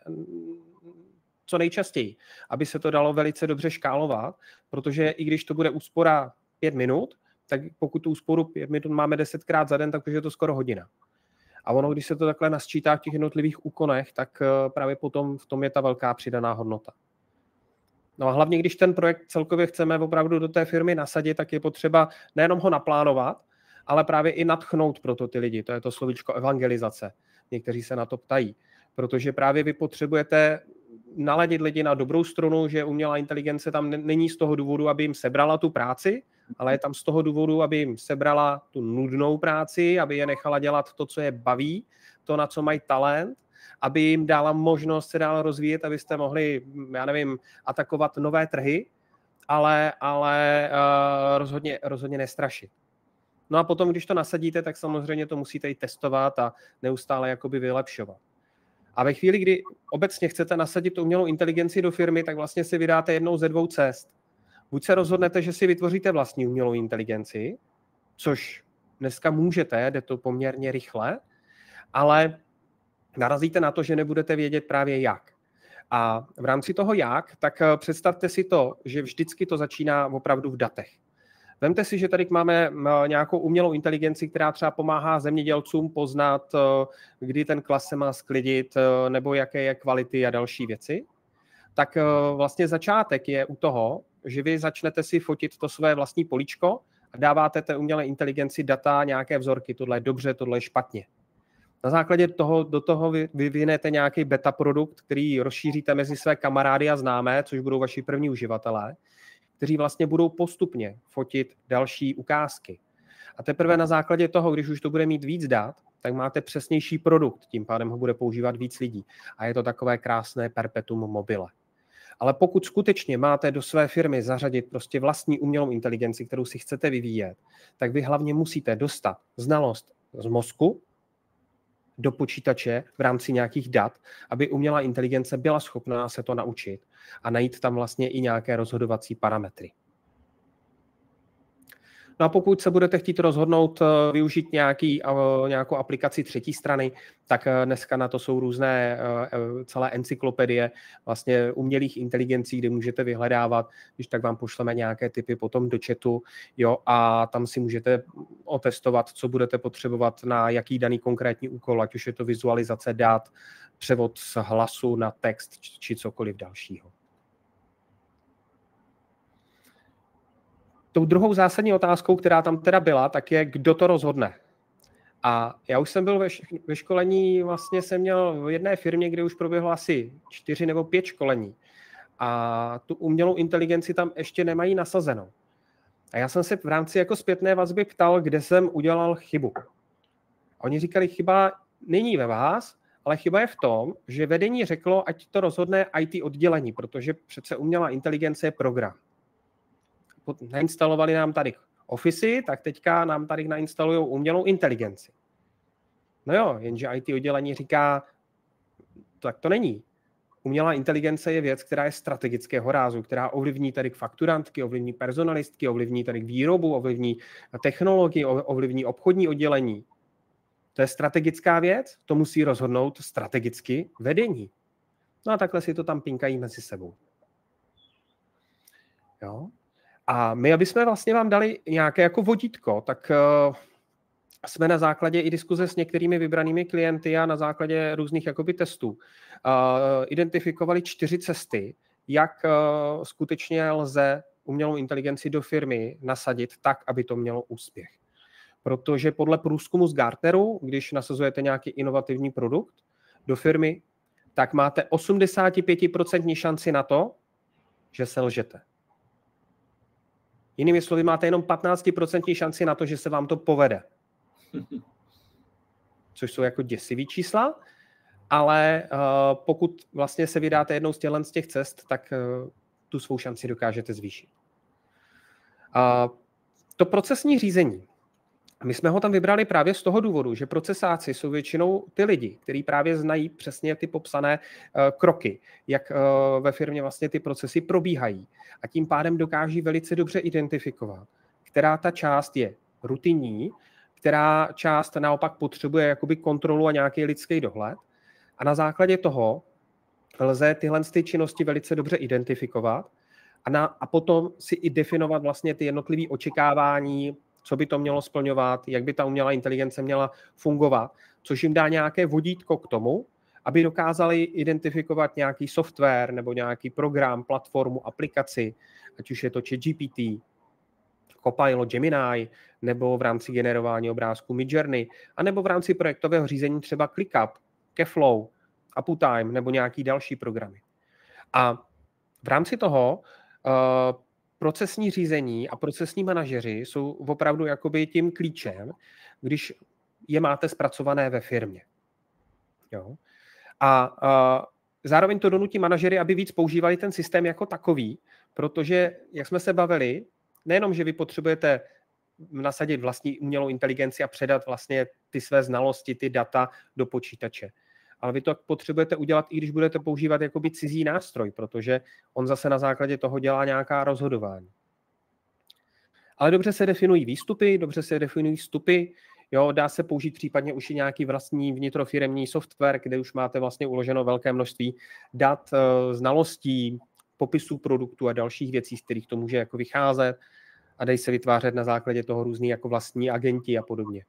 co nejčastěji, aby se to dalo velice dobře škálovat, protože i když to bude úspora 5 minut, tak pokud tu úsporu 5 minut máme 10krát za den, tak už je to skoro hodina. A ono, když se to takhle nasčítá v těch jednotlivých úkonech, tak právě potom v tom je ta velká přidaná hodnota. No a hlavně, když ten projekt celkově chceme opravdu do té firmy nasadit, tak je potřeba nejenom ho naplánovat, ale právě i nadchnout proto ty lidi. To je to slovíčko evangelizace. Někteří se na to ptají. Protože právě vy potřebujete naladit lidi na dobrou stranu, že umělá inteligence tam není z toho důvodu, aby jim sebrala tu práci, ale je tam z toho důvodu, aby jim sebrala tu nudnou práci, aby je nechala dělat to, co je baví, to, na co mají talent, aby jim dala možnost se dál rozvíjet, abyste mohli, já nevím, atakovat nové trhy, ale rozhodně nestrašit. No a potom, když to nasadíte, tak samozřejmě to musíte i testovat a neustále jakoby vylepšovat. A ve chvíli, kdy obecně chcete nasadit umělou inteligenci do firmy, tak vlastně si vydáte jednou ze 2 cest. Buď se rozhodnete, že si vytvoříte vlastní umělou inteligenci, což dneska můžete, jde to poměrně rychle, ale narazíte na to, že nebudete vědět právě jak. A v rámci toho jak, tak představte si to, že vždycky to začíná opravdu v datech. Vemte si, že tady máme nějakou umělou inteligenci, která třeba pomáhá zemědělcům poznat, kdy ten klas se má sklidit, nebo jaké je kvality a další věci. Tak vlastně začátek je u toho, že vy začnete si fotit to své vlastní políčko a dáváte té umělé inteligenci data, nějaké vzorky, tohle je dobře, tohle je špatně. Na základě toho do toho vyvinete nějaký beta produkt, který rozšíříte mezi své kamarády a známé, což budou vaši první uživatelé, kteří vlastně budou postupně fotit další ukázky. A teprve na základě toho, když už to bude mít víc dat, tak máte přesnější produkt, tím pádem ho bude používat víc lidí. A je to takové krásné perpetuum mobile. Ale pokud skutečně máte do své firmy zařadit prostě vlastní umělou inteligenci, kterou si chcete vyvíjet, tak vy hlavně musíte dostat znalost z mozku do počítače v rámci nějakých dat, aby umělá inteligence byla schopná se to naučit a najít tam vlastně i nějaké rozhodovací parametry. No a pokud se budete chtít rozhodnout využít nějakou aplikaci třetí strany, tak dneska na to jsou různé celé encyklopedie vlastně umělých inteligencí, kde můžete vyhledávat, když tak vám pošleme nějaké tipy potom do chatu, jo, a tam si můžete otestovat, co budete potřebovat na jaký daný konkrétní úkol, ať už je to vizualizace dat, převod z hlasu na text či cokoliv dalšího. Tou druhou zásadní otázkou, která tam teda byla, tak je, kdo to rozhodne. A já už jsem byl ve školení, vlastně jsem měl v jedné firmě, kde už proběhlo asi 4 nebo 5 školení. A tu umělou inteligenci tam ještě nemají nasazenou. A já jsem se v rámci jako zpětné vazby ptal, kde jsem udělal chybu. A oni říkali, chyba není ve vás, ale chyba je v tom, že vedení řeklo, ať to rozhodne IT oddělení, protože přece umělá inteligence je program. Nainstalovali nám tady Office, tak teďka nám tady nainstalujou umělou inteligenci. No jo, jenže IT oddělení říká, tak to není. Umělá inteligence je věc, která je strategického rázu, která ovlivní tady fakturantky, ovlivní personalistky, ovlivní tady výrobu, ovlivní technologii, ovlivní obchodní oddělení. To je strategická věc, to musí rozhodnout strategicky vedení. No a takhle si to tam pinkají mezi sebou. Jo? A my, aby jsme vlastně vám dali nějaké jako vodítko, tak jsme na základě i diskuze s některými vybranými klienty a na základě různých jakoby testů identifikovali 4 cesty, jak skutečně lze umělou inteligenci do firmy nasadit tak, aby to mělo úspěch. Protože podle průzkumu z Gartneru, když nasazujete nějaký inovativní produkt do firmy, tak máte 85% šanci na to, že selžete. Jinými slovy, máte jenom 15% šanci na to, že se vám to povede. Což jsou jako děsivý čísla, ale pokud vlastně se vydáte jednou z těch cest, tak tu svou šanci dokážete zvýšit. To procesní řízení. My jsme ho tam vybrali právě z toho důvodu, že procesáci jsou většinou ty lidi, kteří právě znají přesně ty popsané kroky, jak ve firmě vlastně ty procesy probíhají. A tím pádem dokáží velice dobře identifikovat, která ta část je rutinní, která část naopak potřebuje jakoby kontrolu a nějaký lidský dohled. A na základě toho lze tyhle činnosti velice dobře identifikovat a potom si i definovat vlastně ty jednotlivé očekávání, co by to mělo splňovat, jak by ta umělá inteligence měla fungovat, což jim dá nějaké vodítko k tomu, aby dokázali identifikovat nějaký software nebo nějaký program, platformu, aplikaci, ať už je to ChatGPT, Copilot, Gemini, nebo v rámci generování obrázků Midjourney, anebo v rámci projektového řízení třeba ClickUp, Keflow, Uptime nebo nějaký další programy. A v rámci toho procesní řízení a procesní manažeři jsou opravdu jakoby tím klíčem, když je máte zpracované ve firmě. Jo? A zároveň to donutí manažery, aby víc používali ten systém jako takový, protože, jak jsme se bavili, nejenom, že vy potřebujete nasadit vlastní umělou inteligenci a předat vlastně ty své znalosti, ty data do počítače, ale vy to potřebujete udělat, i když budete používat jakoby cizí nástroj, protože on zase na základě toho dělá nějaká rozhodování. Ale dobře se definují výstupy, dobře se definují vstupy, jo, dá se použít případně už i nějaký vlastní vnitrofiremní software, kde už máte vlastně uloženo velké množství dat, znalostí, popisů produktu a dalších věcí, z kterých to může jako vycházet a dají se vytvářet na základě toho různý jako vlastní agenti a podobně.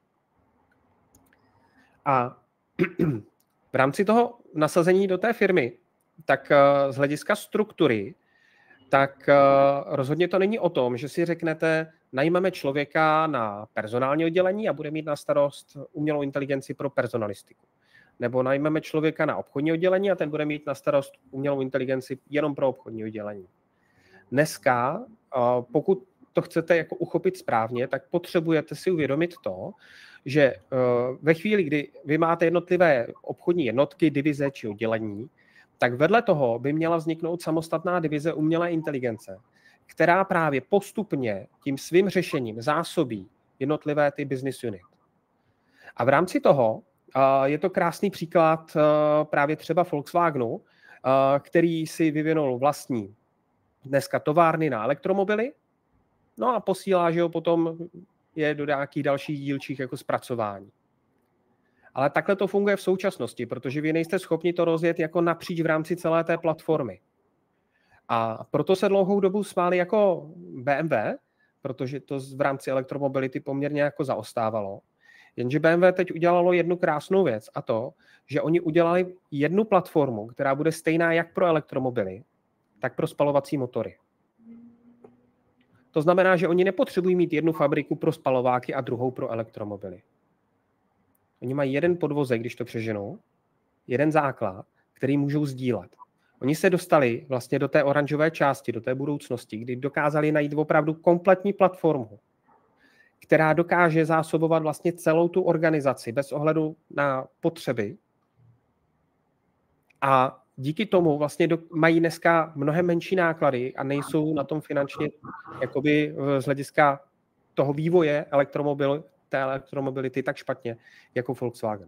A v rámci toho nasazení do té firmy, tak z hlediska struktury, tak rozhodně to není o tom, že si řeknete, najmeme člověka na personální oddělení a bude mít na starost umělou inteligenci pro personalistiku. Nebo najmeme člověka na obchodní oddělení a ten bude mít na starost umělou inteligenci jenom pro obchodní oddělení. dneska, pokud to chcete jako uchopit správně, tak potřebujete si uvědomit to, že ve chvíli, kdy vy máte jednotlivé obchodní jednotky, divize či oddělení, tak vedle toho by měla vzniknout samostatná divize umělé inteligence, která právě postupně tím svým řešením zásobí jednotlivé ty business unit. A v rámci toho je to krásný příklad právě třeba Volkswagenu, který si vyvinul vlastní dneska továrny na elektromobily, no a posílá, že ho potom je do nějakých dalších dílčích jako zpracování. Ale takhle to funguje v současnosti, protože vy nejste schopni to rozjet jako napříč v rámci celé té platformy. A proto se dlouhou dobu smáli jako BMW, protože to v rámci elektromobility poměrně jako zaostávalo. Jenže BMW teď udělalo jednu krásnou věc a to, že oni udělali jednu platformu, která bude stejná jak pro elektromobily, tak pro spalovací motory. To znamená, že oni nepotřebují mít jednu fabriku pro spalováky a druhou pro elektromobily. Oni mají jeden podvozek, když to přeženou, jeden základ, který můžou sdílet. Oni se dostali vlastně do té oranžové části, do té budoucnosti, kdy dokázali najít opravdu kompletní platformu, která dokáže zásobovat vlastně celou tu organizaci bez ohledu na potřeby. A díky tomu vlastně mají dneska mnohem menší náklady a nejsou na tom finančně jakoby z hlediska toho vývoje té elektromobility tak špatně jako Volkswagen.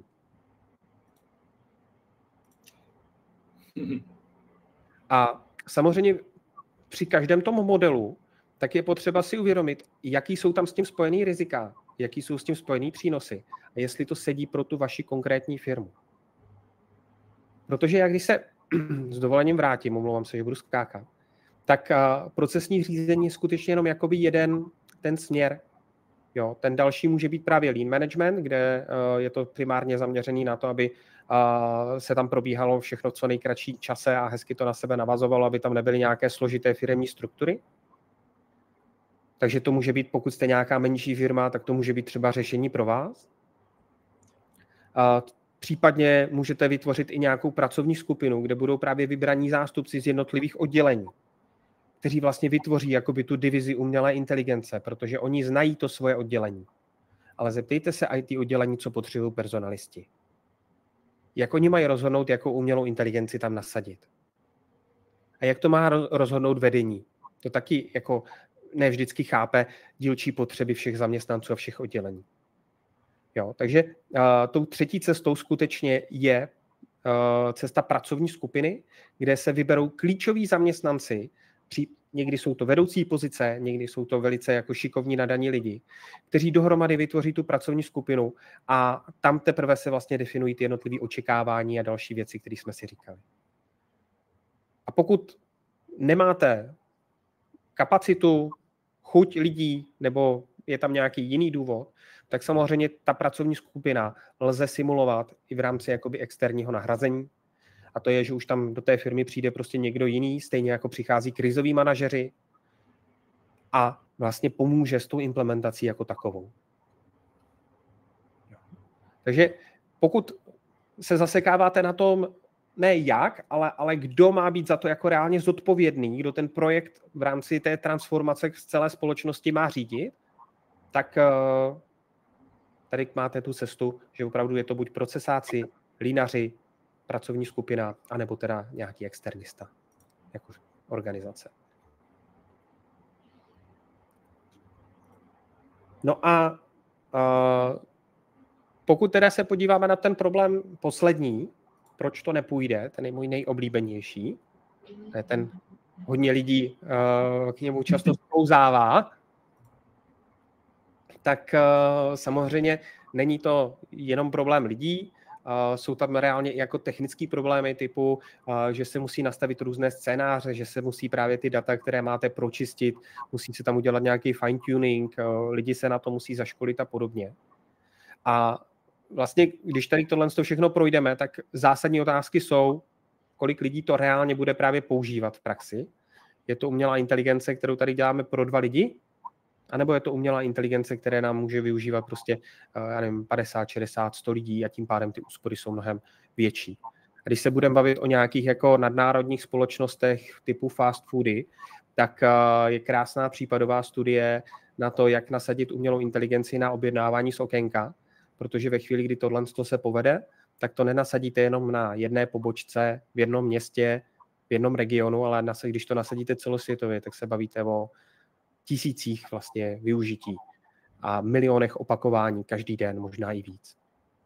A samozřejmě při každém tom modelu tak je potřeba si uvědomit, jaký jsou tam s tím spojený rizika, jaký jsou s tím spojený přínosy a jestli to sedí pro tu vaši konkrétní firmu. Protože jak když se s dovolením vrátím, omlouvám se, že budu skákat, tak procesní řízení je skutečně jenom jakoby jeden ten směr. Jo, ten další může být právě lean management, kde je to primárně zaměřený na to, aby se tam probíhalo všechno co nejkratší čase a hezky to na sebe navazovalo, aby tam nebyly nějaké složité firemní struktury. Takže to může být, pokud jste nějaká menší firma, tak to může být třeba řešení pro vás. Případně můžete vytvořit i nějakou pracovní skupinu, kde budou právě vybraní zástupci z jednotlivých oddělení, kteří vlastně vytvoří jakoby tu divizi umělé inteligence, protože oni znají to svoje oddělení. Ale zeptejte se IT oddělení, co potřebují personalisti. Jak oni mají rozhodnout, jakou umělou inteligenci tam nasadit. A jak to má rozhodnout vedení. To taky jako ne vždycky chápe dílčí potřeby všech zaměstnanců a všech oddělení. Jo, takže tou třetí cestou skutečně je cesta pracovní skupiny, kde se vyberou klíčoví zaměstnanci, někdy jsou to vedoucí pozice, někdy jsou to velice jako šikovní nadaní lidi, kteří dohromady vytvoří tu pracovní skupinu a tam teprve se vlastně definují ty jednotlivé očekávání a další věci, které jsme si říkali. A pokud nemáte kapacitu, chuť lidí nebo je tam nějaký jiný důvod, tak samozřejmě ta pracovní skupina lze simulovat i v rámci jakoby externího nahrazení. A to je, že už tam do té firmy přijde prostě někdo jiný, stejně jako přichází krizoví manažeři a vlastně pomůže s tou implementací jako takovou. Takže pokud se zasekáváte na tom, ne jak, ale kdo má být za to jako reálně zodpovědný, kdo ten projekt v rámci té transformace z celé společnosti má řídit, tak tady máte tu cestu, že opravdu je to buď procesáci, línaři, pracovní skupina, anebo teda nějaký externista, jako organizace. No a pokud teda se podíváme na ten problém poslední, proč to nepůjde, ten je můj nejoblíbenější, ten hodně lidí k němu často sklouzává, tak samozřejmě není to jenom problém lidí, jsou tam reálně jako technické problémy typu, že se musí nastavit různé scénáře, že se musí právě ty data, které máte, pročistit, musí se tam udělat nějaký fine tuning, lidi se na to musí zaškolit a podobně. A vlastně, když tady tohle všechno projdeme, tak zásadní otázky jsou, kolik lidí to reálně bude právě používat v praxi. Je to umělá inteligence, kterou tady děláme pro 2 lidi, anebo je to umělá inteligence, které nám může využívat prostě, já nevím, 50, 60, 100 lidí a tím pádem ty úspory jsou mnohem větší. A když se budeme bavit o nějakých jako nadnárodních společnostech typu fast foody, tak je krásná případová studie na to, jak nasadit umělou inteligenci na objednávání z okénka, protože ve chvíli, kdy tohle se povede, tak to nenasadíte jenom na jedné pobočce, v jednom městě, v jednom regionu, ale když to nasadíte celosvětově, tak se bavíte o tisících vlastně využití a milionech opakování každý den, možná i víc.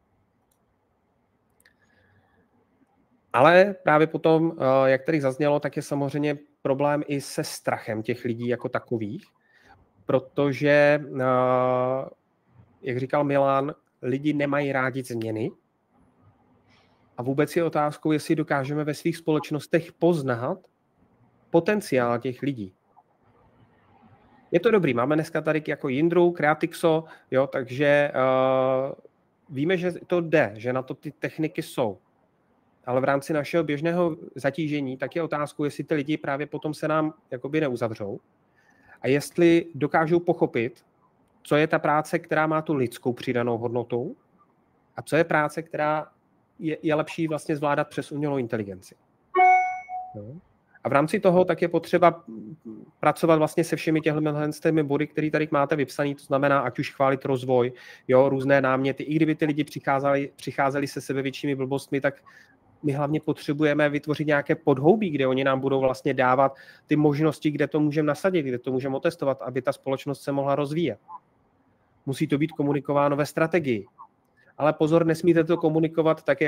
Ale právě potom, jak tady zaznělo, tak je samozřejmě problém i se strachem těch lidí jako takových, protože, jak říkal Milan, lidi nemají rádi změny a vůbec je otázkou, jestli dokážeme ve svých společnostech poznat potenciál těch lidí. Je to dobrý, máme dneska tady jako Jindru, Creatixo, jo, takže víme, že to jde, že na to ty techniky jsou. Ale v rámci našeho běžného zatížení tak je otázkou, jestli ty lidi právě potom se nám jakoby neuzavřou a jestli dokážou pochopit, co je ta práce, která má tu lidskou přidanou hodnotu a co je práce, která je lepší vlastně zvládat přes umělou inteligenci. No. A v rámci toho tak je potřeba pracovat vlastně se všemi těmi body, které tady máte vypsaný, to znamená, ať už chválit rozvoj, jo, různé náměty, i kdyby ty lidi přicházeli se sebevětšími blbostmi, tak my hlavně potřebujeme vytvořit nějaké podhoubí, kde oni nám budou vlastně dávat ty možnosti, kde to můžeme nasadit, kde to můžeme otestovat, aby ta společnost se mohla rozvíjet. Musí to být komunikováno ve strategii. Ale pozor, nesmíte to komunikovat tak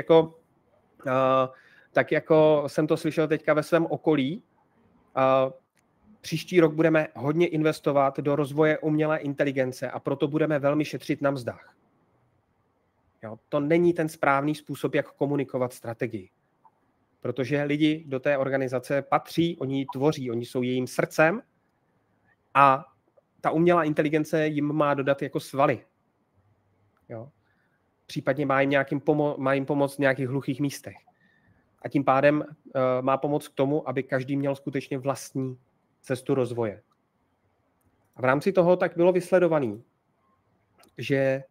jako jsem to slyšel teďka ve svém okolí. Příští rok budeme hodně investovat do rozvoje umělé inteligence a proto budeme velmi šetřit na mzdách. Jo, to není ten správný způsob, jak komunikovat strategii. Protože lidi do té organizace patří, oni ji tvoří, oni jsou jejím srdcem a ta umělá inteligence jim má dodat jako svaly. Jo. Případně má jim pomoct v nějakých hluchých místech. A tím pádem má pomoct k tomu, aby každý měl skutečně vlastní cestu rozvoje. A v rámci toho tak bylo vysledovaný, že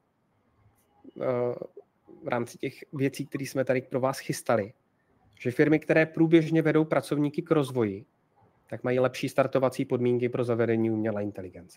v rámci těch věcí, které jsme tady pro vás chystali, že firmy, které průběžně vedou pracovníky k rozvoji, tak mají lepší startovací podmínky pro zavedení umělé inteligence.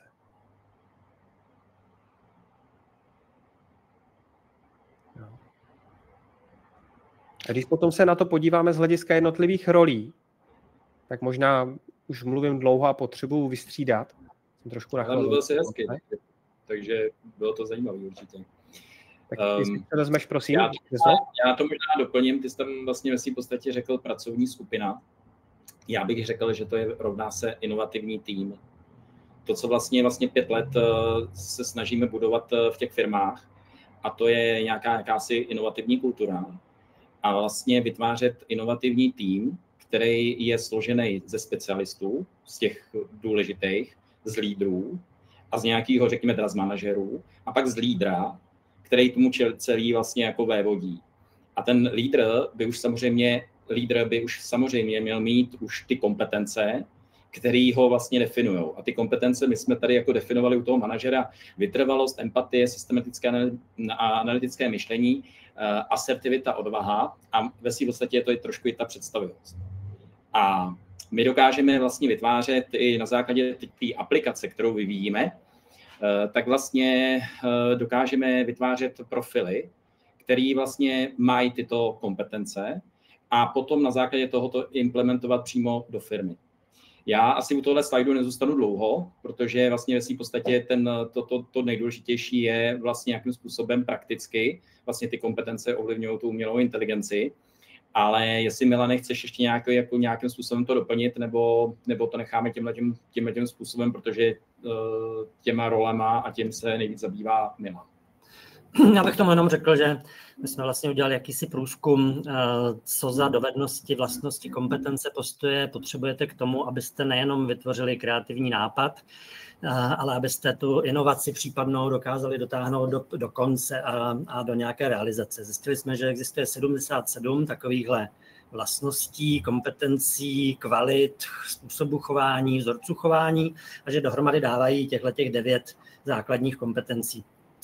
A když potom se na to podíváme z hlediska jednotlivých rolí, tak možná už mluvím dlouho a potřebuji vystřídat. Jsem trošku ale mluvil si hezky, takže bylo to zajímavé určitě. Tak jestli se vezmeš, prosím. Já to možná doplním, ty jsi tam vlastně ve svým podstatě řekl pracovní skupina. Já bych řekl, že to rovná se inovativní tým. To, co vlastně 5 let se snažíme budovat v těch firmách, a to je jakási inovativní kultura. A vlastně vytvářet inovativní tým, který je složený ze specialistů, z těch důležitých, z lídrů a z nějakého, řekněme, z manažerů, a pak z lídra, který tomu celý vlastně jako vévodí. A ten lídr by už samozřejmě měl mít už ty kompetence, které ho vlastně definují. A ty kompetence my jsme tady jako definovali u toho manažera: vytrvalost, empatie, systematické a analytické myšlení, asertivita, odvaha, a ve svým podstatě je to trošku i ta představivost. A my dokážeme vlastně vytvářet i na základě té aplikace, kterou vyvíjíme, tak vlastně dokážeme vytvářet profily, které vlastně mají tyto kompetence a potom na základě tohoto implementovat přímo do firmy. Já asi u tohle slajdu nezůstanu dlouho, protože vlastně ve svým podstatě to nejdůležitější je vlastně nějakým způsobem prakticky. Vlastně ty kompetence ovlivňují tu umělou inteligenci. Ale jestli, Milane, chceš ještě nějakým způsobem to doplnit, nebo to necháme tímhletím způsobem, protože těma rolema a tím se nejvíc zabývá Milan. Já bych tomu jenom řekl, že my jsme vlastně udělali jakýsi průzkum, co za dovednosti, vlastnosti, kompetence, postoje potřebujete k tomu, abyste nejenom vytvořili kreativní nápad, ale abyste tu inovaci případnou dokázali dotáhnout do konce a do nějaké realizace. Zjistili jsme, že existuje 77 takovýchhle vlastností, kompetencí, kvalit, způsobu chování, vzorců chování a že dohromady dávají těchto 9 základních kompetencí.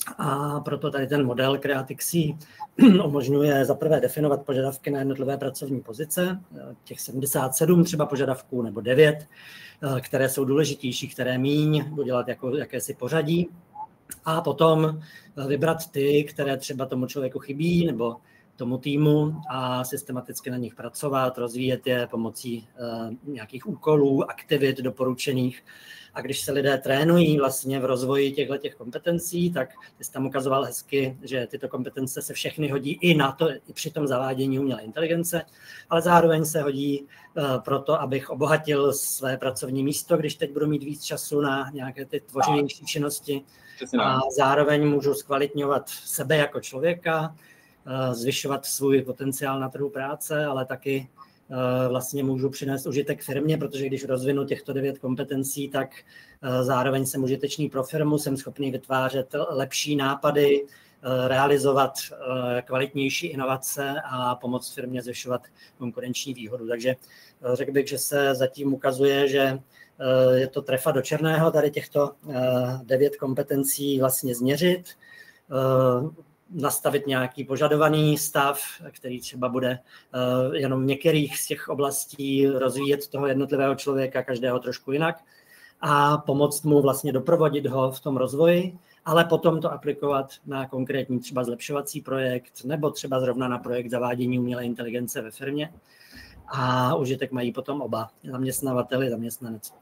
A proto tady ten model Creatixy umožňuje zaprvé definovat požadavky na jednotlivé pracovní pozice, těch 77 třeba požadavků nebo 9, které jsou důležitější, které míň, udělat jako jakési pořadí a potom vybrat ty, které třeba tomu člověku chybí nebo tomu týmu a systematicky na nich pracovat, rozvíjet je pomocí nějakých úkolů, aktivit, doporučených. A když se lidé trénují vlastně v rozvoji těchto kompetencí, tak ty jsi tam ukazoval hezky, že tyto kompetence se všechny hodí i na to, i při tom zavádění umělé inteligence, ale zároveň se hodí proto, abych obohatil své pracovní místo, když teď budu mít víc času na nějaké ty tvořivější činnosti. A zároveň můžu zkvalitňovat sebe jako člověka, zvyšovat svůj potenciál na trhu práce, ale taky vlastně můžu přinést užitek firmě, protože když rozvinu těchto 9 kompetencí, tak zároveň jsem užitečný pro firmu, jsem schopný vytvářet lepší nápady, realizovat kvalitnější inovace a pomoct firmě zvyšovat konkurenční výhodu. Takže řekl bych, že se zatím ukazuje, že je to trefa do černého, tady těchto 9 kompetencí vlastně změřit, nastavit nějaký požadovaný stav, který třeba bude jenom v některých z těch oblastí rozvíjet toho jednotlivého člověka, každého trošku jinak a pomoct mu vlastně doprovodit ho v tom rozvoji, ale potom to aplikovat na konkrétní třeba zlepšovací projekt nebo třeba zrovna na projekt zavádění umělé inteligence ve firmě. A užitek mají potom oba, zaměstnavatel i zaměstnanec.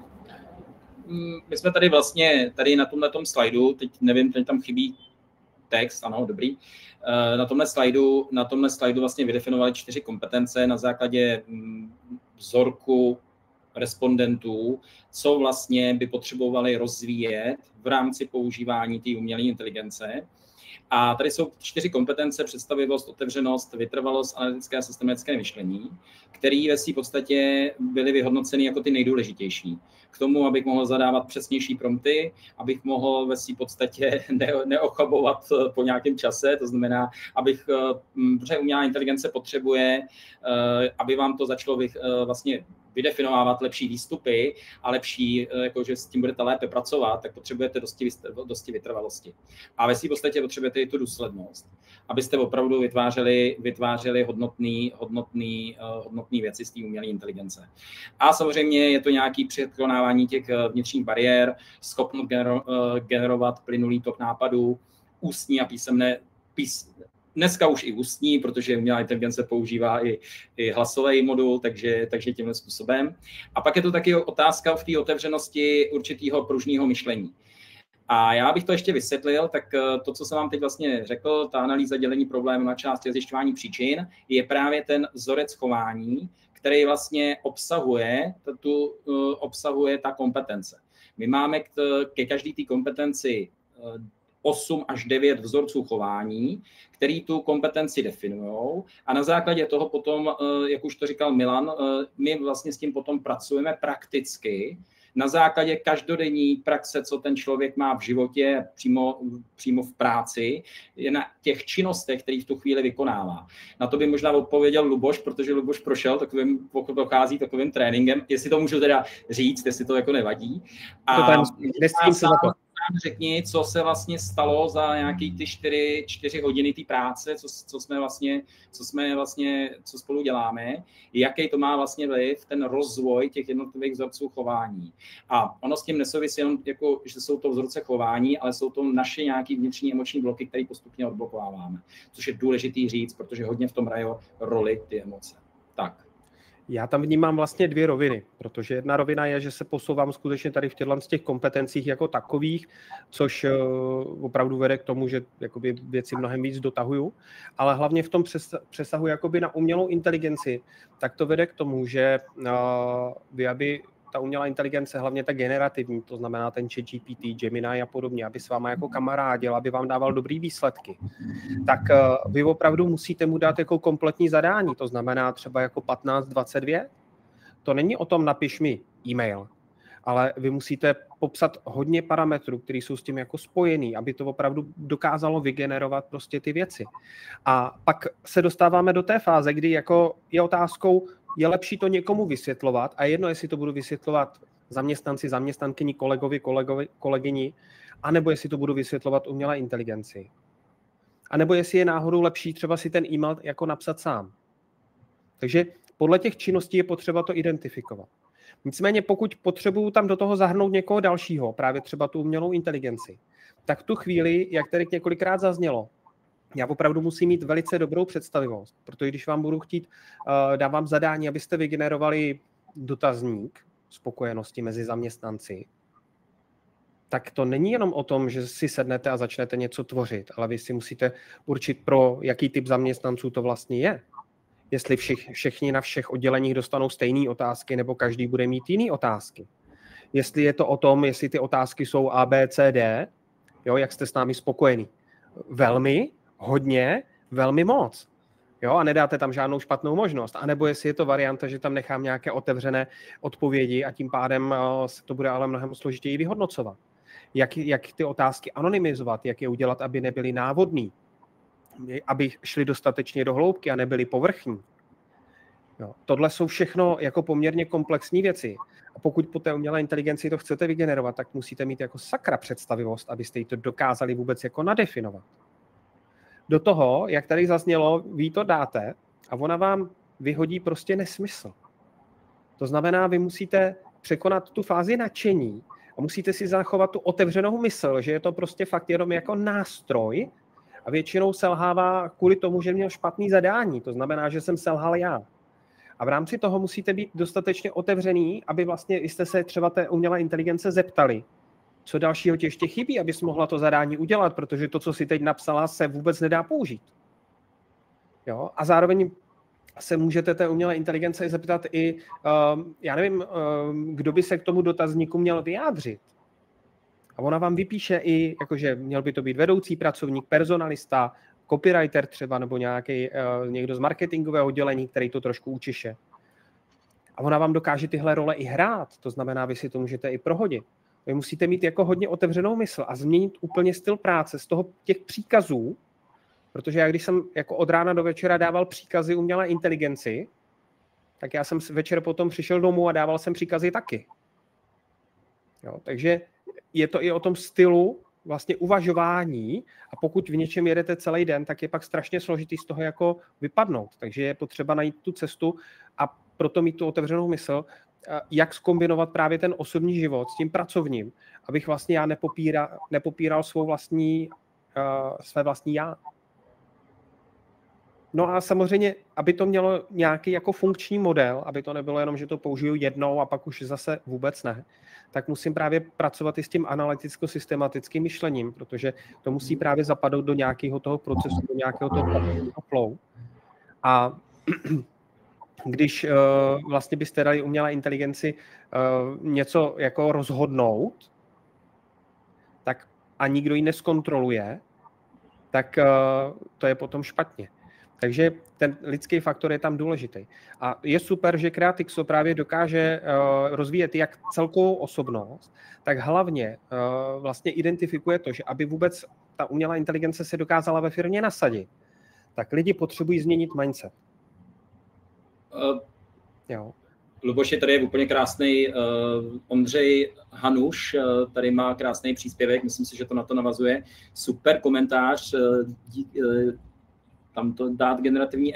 My jsme tady vlastně, na tomhletom slajdu, teď nevím, teď tam chybí text, ano, dobrý. Na tomhle slajdu vlastně vydefinovali 4 kompetence na základě vzorku respondentů, co vlastně by potřebovali rozvíjet v rámci používání té umělé inteligence. A tady jsou 4 kompetence: představivost, otevřenost, vytrvalost, analytické a systematické myšlení, které ve své podstatě byly vyhodnoceny jako ty nejdůležitější. K tomu, abych mohl zadávat přesnější prompty, abych mohl ve své podstatě neochabovat po nějakém čase, to znamená, protože umělá inteligence potřebuje, aby vám to začalo vlastně vydefinovávat lepší výstupy a lepší, jakože s tím budete lépe pracovat, tak potřebujete dosti vytrvalosti. A ve své podstatě potřebujete i tu důslednost, abyste opravdu vytvářeli hodnotné věci z té umělé inteligence. A samozřejmě je to nějaké překonávání těch vnitřních bariér, schopnost generovat plynulý tok nápadů, ústní a písemné, dneska už i ústní, protože umělá inteligence používá i hlasový modul, takže tímhle způsobem. A pak je to taky otázka v té otevřenosti určitého pružného myšlení. A já bych to ještě vysvětlil, tak to, co jsem vám teď vlastně řekl, ta analýza dělení problémů na části a zjišťování příčin, je právě ten vzorec chování, který vlastně obsahuje ta kompetence. My máme ke každé té kompetenci 8 až 9 vzorců chování, který tu kompetenci definují a na základě toho potom, jak už to říkal Milan, my vlastně s tím potom pracujeme prakticky na základě každodenní praxe, co ten člověk má v životě, přímo v práci, je na těch činnostech, které v tu chvíli vykonává. Na to by možná odpověděl Luboš, protože Luboš prošel prochází takovým tréninkem, jestli to můžu teda říct, jestli to jako nevadí. A řekni, co se vlastně stalo za nějaký ty 4 hodiny té práce, co spolu děláme, jaký to má vlastně vliv, ten rozvoj těch jednotlivých vzorců chování. A ono s tím nesouvisí jenom, jako, že jsou to vzorce chování, ale jsou to naše nějaké vnitřní emoční bloky, které postupně odblokováváme. Což je důležitý říct, protože hodně v tom hrají roli ty emoce. Tak. Já tam vnímám vlastně 2 roviny, protože jedna rovina je, že se posouvám skutečně tady v těch kompetencích jako takových, což opravdu vede k tomu, že jakoby věci mnohem víc dotahuju, ale hlavně v tom přesahu jakoby na umělou inteligenci, tak to vede k tomu, že aby ta umělá inteligence, hlavně ta generativní, to znamená ten ChatGPT, Gemini a podobně, aby s váma jako kamarádil, aby vám dával dobrý výsledky, tak vy opravdu musíte mu dát jako kompletní zadání, to znamená třeba jako 15-22. To není o tom, napiš mi e-mail, ale vy musíte popsat hodně parametrů, které jsou s tím jako spojený, aby to opravdu dokázalo vygenerovat prostě ty věci. A pak se dostáváme do té fáze, kdy jako je otázkou, je lepší to někomu vysvětlovat a jedno, jestli to budu vysvětlovat zaměstnanci, zaměstnankyni, kolegyni, anebo jestli to budu vysvětlovat umělé inteligenci. A nebo jestli je náhodou lepší třeba si ten e-mail jako napsat sám. Takže podle těch činností je potřeba to identifikovat. Nicméně pokud potřebuju tam do toho zahrnout někoho dalšího, právě třeba tu umělou inteligenci, tak v tu chvíli, jak tady několikrát zaznělo, já opravdu musím mít velice dobrou představivost, protože když vám budu chtít, dám vám zadání, abyste vygenerovali dotazník spokojenosti mezi zaměstnanci, tak to není jenom o tom, že si sednete a začnete něco tvořit, ale vy si musíte určit, pro jaký typ zaměstnanců to vlastně je. Jestli všichni na všech odděleních dostanou stejné otázky, nebo každý bude mít jiné otázky. Jestli je to o tom, jestli ty otázky jsou A, B, C, D, jo, jak jste s námi spokojení. Velmi, hodně, velmi moc. Jo, a nedáte tam žádnou špatnou možnost. A nebo jestli je to varianta, že tam nechám nějaké otevřené odpovědi a tím pádem se to bude ale mnohem složitěji vyhodnocovat. Jak ty otázky anonymizovat, jak je udělat, aby nebyly návodný, aby šli dostatečně do hloubky a nebyly povrchní. Jo, tohle jsou všechno jako poměrně komplexní věci. A pokud po té umělé inteligenci to chcete vygenerovat, tak musíte mít jako sakra představivost, abyste ji to dokázali vůbec jako nadefinovat. Do toho, jak tady zaznělo, vy to dáte a ona vám vyhodí prostě nesmysl. To znamená, vy musíte překonat tu fázi nadšení a musíte si zachovat tu otevřenou mysl, že je to prostě fakt jenom jako nástroj a většinou selhává kvůli tomu, že měl špatný zadání. To znamená, že jsem selhal já. A v rámci toho musíte být dostatečně otevřený, aby vlastně jste se třeba té umělé inteligence zeptali, co dalšího ti ještě chybí, abys mohla to zadání udělat, protože to, co si teď napsala, se vůbec nedá použít. Jo? A zároveň se můžete té umělé inteligence zeptat i, já nevím, kdo by se k tomu dotazníku měl vyjádřit. A ona vám vypíše i, jakože měl by to být vedoucí pracovník, personalista, copywriter třeba, nebo někdo z marketingového oddělení, který to trošku učiše. A ona vám dokáže tyhle role i hrát, to znamená, vy si to můžete i prohodit. Vy musíte mít jako hodně otevřenou mysl a změnit úplně styl práce z toho těch příkazů, protože já když jsem jako od rána do večera dával příkazy umělé inteligenci, tak já jsem večer potom přišel domů a dával jsem příkazy taky. Jo, takže je to i o tom stylu vlastně uvažování a pokud v něčem jedete celý den, tak je pak strašně složitý z toho jako vypadnout. Takže je potřeba najít tu cestu a proto mít tu otevřenou mysl, jak zkombinovat právě ten osobní život s tím pracovním, abych vlastně já nepopíral své vlastní já. No a samozřejmě, aby to mělo nějaký jako funkční model, aby to nebylo jenom, že to použiju jednou a pak už zase vůbec ne, tak musím právě pracovat i s tím analyticko-systematickým myšlením, protože to musí právě zapadnout do nějakého toho procesu, do nějakého toho flow. A když vlastně byste dali umělé inteligenci něco jako rozhodnout, tak a nikdo ji neskontroluje, tak to je potom špatně. Takže ten lidský faktor je tam důležitý. A je super, že Creatixo právě dokáže rozvíjet jak celkovou osobnost, tak hlavně vlastně identifikuje to, že aby vůbec ta umělá inteligence se dokázala ve firmě nasadit, tak lidi potřebují změnit mindset. Jo. Luboši, tady je úplně krásný Ondřej Hanuš, tady má krásný příspěvek, myslím si, že to na to navazuje. Super komentář, tam to dát generativní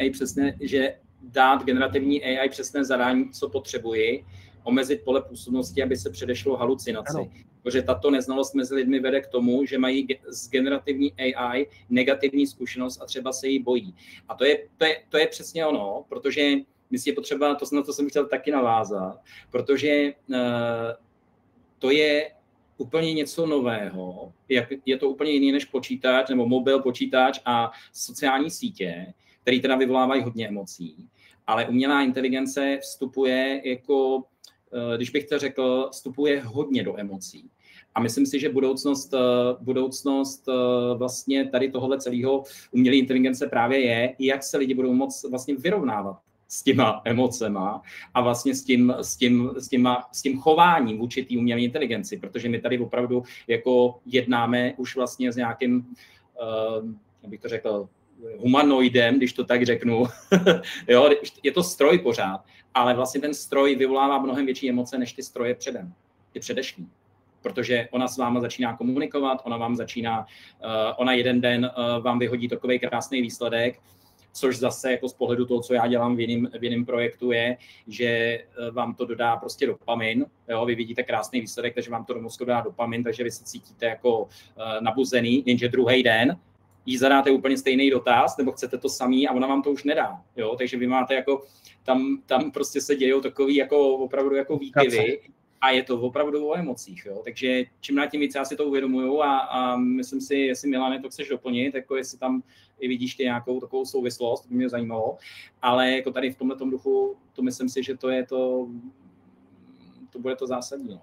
AI přesné zadání, co potřebuji, omezit pole působnosti, aby se předešlo halucinaci. Ano. Protože tato neznalost mezi lidmi vede k tomu, že mají z generativní AI negativní zkušenost a třeba se jí bojí. A to je přesně ono, protože myslím, je potřeba, na to jsem chtěl taky navázat, protože to je úplně něco nového, je to úplně jiný než počítač, nebo mobil, počítač a sociální sítě, které teda vyvolávají hodně emocí. Ale umělá inteligence vstupuje jako, když bych to řekl, vstupuje hodně do emocí. A myslím si, že budoucnost vlastně tady tohohle celého umělé inteligence právě je, jak se lidi budou moct vlastně vyrovnávat s těma emocema a vlastně s tím chováním vůči té umělé inteligenci, protože my tady opravdu jako jednáme už vlastně s nějakým, jak bych to řekl, humanoidem, když to tak řeknu. Jo, je to stroj pořád, ale vlastně ten stroj vyvolává mnohem větší emoce než ty stroje předem, ty předešlý. protože ona s váma začíná komunikovat, ona jeden den vám vyhodí takový krásný výsledek, což zase jako z pohledu toho, co já dělám v jiném projektu, je, že vám to dodá prostě dopamin. Jo? Vy vidíte krásný výsledek, takže vám to do mozku dodá dopamin, takže vy se cítíte jako nabuzený, jenže druhý den jí zadáte úplně stejný dotaz, nebo chcete to samý a ona vám to už nedá. Jo? Takže vy máte jako, tam prostě se dějou takový jako opravdu jako výkyvy a je to opravdu o emocích. Jo? Takže čím dál tím víc já si to uvědomuju a myslím si, jestli Milane to chceš doplnit, jako jestli tam i vidíš ty nějakou takovou souvislost, by mě zajímalo, ale jako tady v tomhletom duchu, to myslím si, že to bude to zásadní.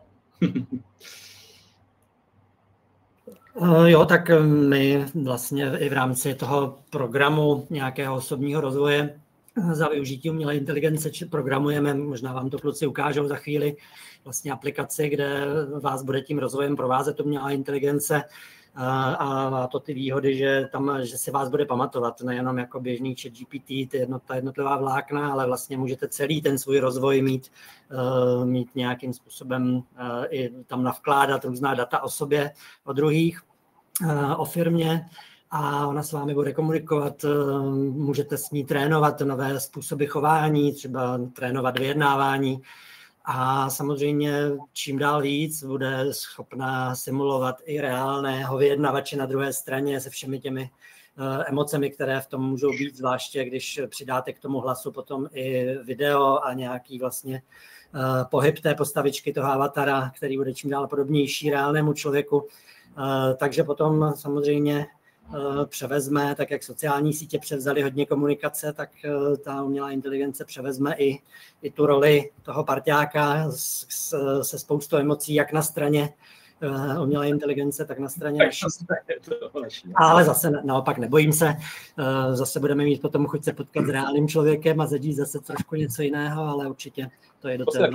Jo, tak my vlastně i v rámci toho programu nějakého osobního rozvoje za využití umělé inteligence programujeme, možná vám to kluci ukážou za chvíli, vlastně aplikaci, kde vás bude tím rozvojem provázet umělá inteligence a má to ty výhody, že si vás bude pamatovat, nejenom jako běžný ChatGPT, ta jednotlivá vlákna, ale vlastně můžete celý ten svůj rozvoj mít nějakým způsobem i tam navkládat různá data o sobě, o druhých, o firmě a ona s vámi bude komunikovat, můžete s ní trénovat nové způsoby chování, třeba trénovat vyjednávání a samozřejmě čím dál víc bude schopná simulovat i reálného vyjednavače na druhé straně se všemi těmi emocemi, které v tom můžou být, zvláště když přidáte k tomu hlasu potom i video a nějaký vlastně pohyb té postavičky, toho avatara, který bude čím dál podobnější reálnému člověku. Takže potom samozřejmě převezme, tak jak sociální sítě převzaly hodně komunikace, tak ta umělá inteligence převezme i tu roli toho parťáka se spoustou emocí, jak na straně umělé inteligence, tak na straně naší. Ale zase naopak nebojím se, zase budeme mít potom chuť se potkat s reálným člověkem a zadít zase trošku něco jiného, ale určitě to je do té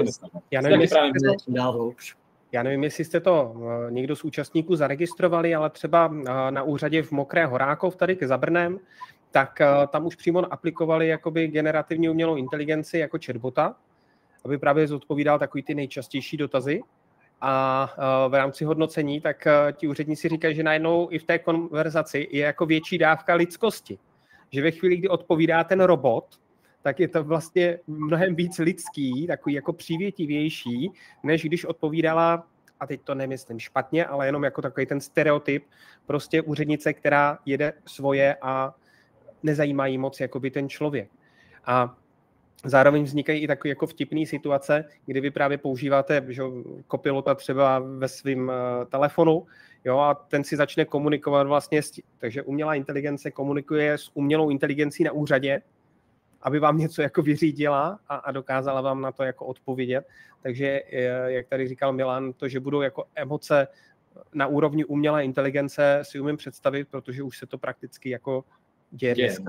Já nevím, jestli jste to někdo z účastníků zaregistrovali, ale třeba na úřadě v Mokré Horákov, tady za Brnem, tak tam už přímo aplikovali jakoby generativní umělou inteligenci jako chatbota, aby právě zodpovídal takový ty nejčastější dotazy. A v rámci hodnocení, tak ti úředníci říkají, že najednou i v té konverzaci je jako větší dávka lidskosti. Že ve chvíli, kdy odpovídá ten robot, tak je to vlastně mnohem víc lidský, takový jako přívětivější, než když odpovídala, a teď to nemyslím špatně, ale jenom jako takový ten stereotyp, prostě úřednice, která jede svoje a nezajímá jí moc jakoby ten člověk. A zároveň vznikají i takové jako vtipné situace, kdy vy právě používáte kopilota třeba ve svém telefonu, jo, a ten si začne komunikovat vlastně, takže umělá inteligence komunikuje s umělou inteligencí na úřadě, aby vám něco jako vyřídila a dokázala vám na to jako odpovědět. Takže, jak tady říkal Milan, to, že budou jako emoce na úrovni umělé inteligence, si umím představit, protože už se to prakticky jako děje dneska.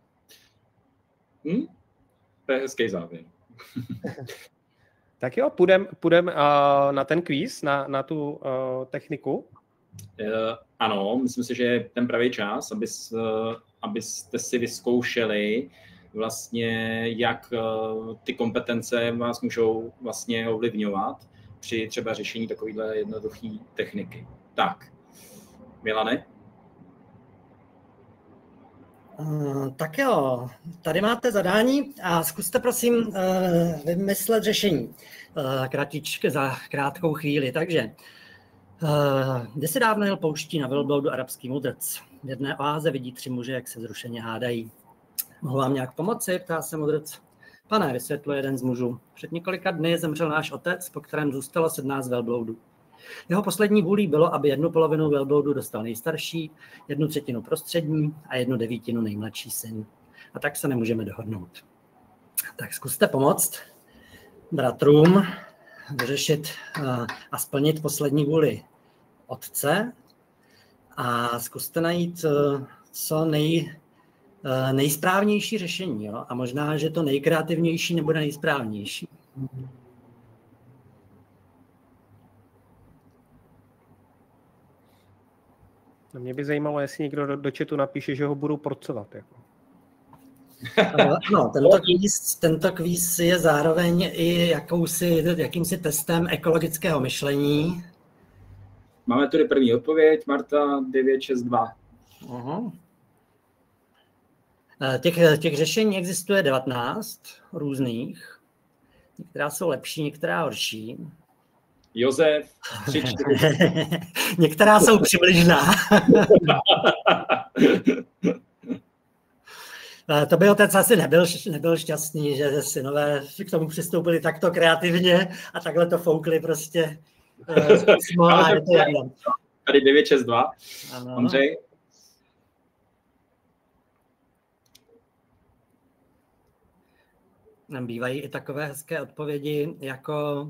To je hezký závěr. Tak jo, půjdem na ten kvíz, na tu techniku. Ano, myslím si, že je ten pravý čas, abyste si vyzkoušeli vlastně, jak ty kompetence vás můžou vlastně ovlivňovat při třeba řešení takovéhle jednoduché techniky. Tak, Milane? Tak jo, tady máte zadání a zkuste prosím vymyslet řešení za krátkou chvíli. Takže, kdysi dávno jel pouští na velbloudu arabský mudrc. V jedné oáze vidí 3 muže, jak se vzrušeně hádají. Mohu vám nějak pomoci? Ptá se mudrc. Pane, vysvětluje jeden z mužů. Před několika dny zemřel náš otec, po kterém zůstalo 17 velbloudů. Jeho poslední vůlí bylo, aby 1/2 velbloudu dostal nejstarší, 1/3 prostřední a 1/9 nejmladší syn. A tak se nemůžeme dohodnout. Tak zkuste pomoct bratrům vyřešit a splnit poslední vůli otce a zkuste najít co nejsprávnější řešení. Jo? A možná, že to nejkreativnější nebude nejsprávnější. No, mě by zajímalo, jestli někdo do chatu napíše, že ho budou porcovat. Jako. No, tento kvíz je zároveň i jakýmsi testem ekologického myšlení. Máme tady první odpověď, Marta 962. Aha. Těch řešení existuje 19 různých. Některá jsou lepší, některá horší. Josef 3-4. Některá jsou přibližná. To by otec asi nebyl šťastný, že synové k tomu přistoupili takto kreativně a takhle to foukli prostě. Tady 962. Ondřej. Bývají i takové hezké odpovědi, jako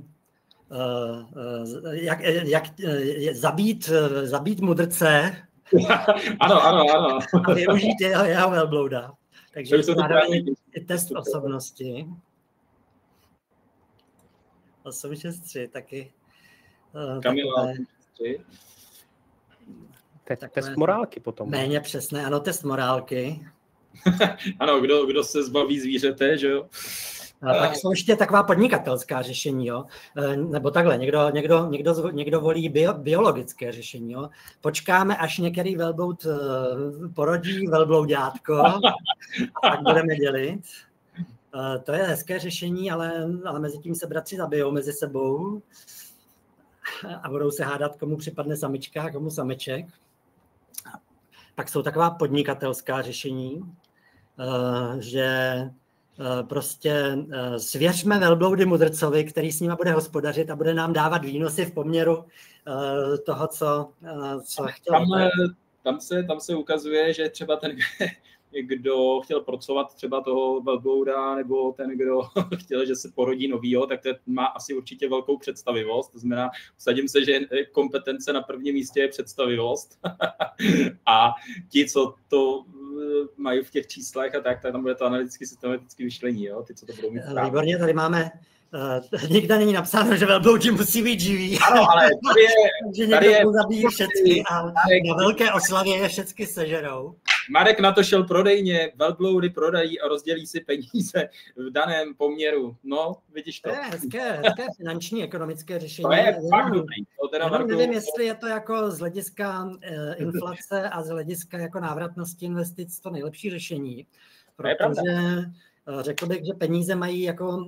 jak zabít mudrce Ano. a využít jeho velblouda. Takže zároveň i test osobnosti. 863 taky. Kamila. Test morálky potom. Méně přesné, ano, test morálky. Ano, kdo se zbaví zvířete, že jo? Tak jsou ještě taková podnikatelská řešení, jo? Nebo takhle, někdo volí biologické řešení. Jo? Počkáme, až některý velbloud porodí velbloudátko a tak budeme dělit. To je hezké řešení, ale mezi tím se bratři zabijou mezi sebou a budou se hádat, komu připadne samička a komu sameček. Tak jsou taková podnikatelská řešení, že prostě svěřme velbloudy mudrcovi, který s nima bude hospodařit a bude nám dávat výnosy v poměru toho, co chtěl. Tam se ukazuje, že třeba ten, kdo chtěl pracovat třeba toho velblouda, nebo ten, kdo chtěl, že se porodí novýho, tak to má asi určitě velkou představivost. To znamená, vsadím se, že kompetence na prvním místě je představivost. A ti, co to mají v těch číslech a tak tam bude to analyticky systematické myšlení, jo? Ty, co to budou mít správně. Výborně, tady máme, nikde není napsáno, že velbloudi musí být živí. Ano, ale tady je zabíjí všechny a na velké oslavě je všechny sežerou. Marek na to šel prodejně, velbloudy prodají a rozdělí si peníze v daném poměru. No, vidíš to. To je hezké finanční, ekonomické řešení. To je fakt dobrý. Nevím, jestli je to jako z hlediska inflace a z hlediska jako návratnosti investic to nejlepší řešení. Protože řekl bych, že peníze mají jako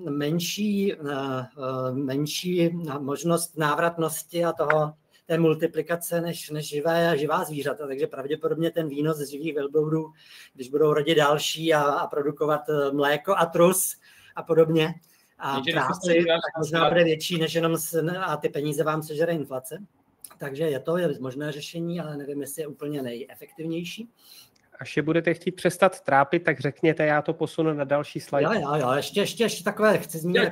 menší možnost návratnosti a té multiplikace než živá zvířata, takže pravděpodobně ten výnos z živých velbloudů, když budou rodit další a produkovat mléko a trus a podobně a práci, tak možná bude větší, než jenom a ty peníze vám sežere inflace. Takže je možné řešení, ale nevím, jestli je úplně nejefektivnější. Až je budete chtít přestat trápit, tak řekněte, já to posunu na další slide. Jo, ještě takové, chci zmínit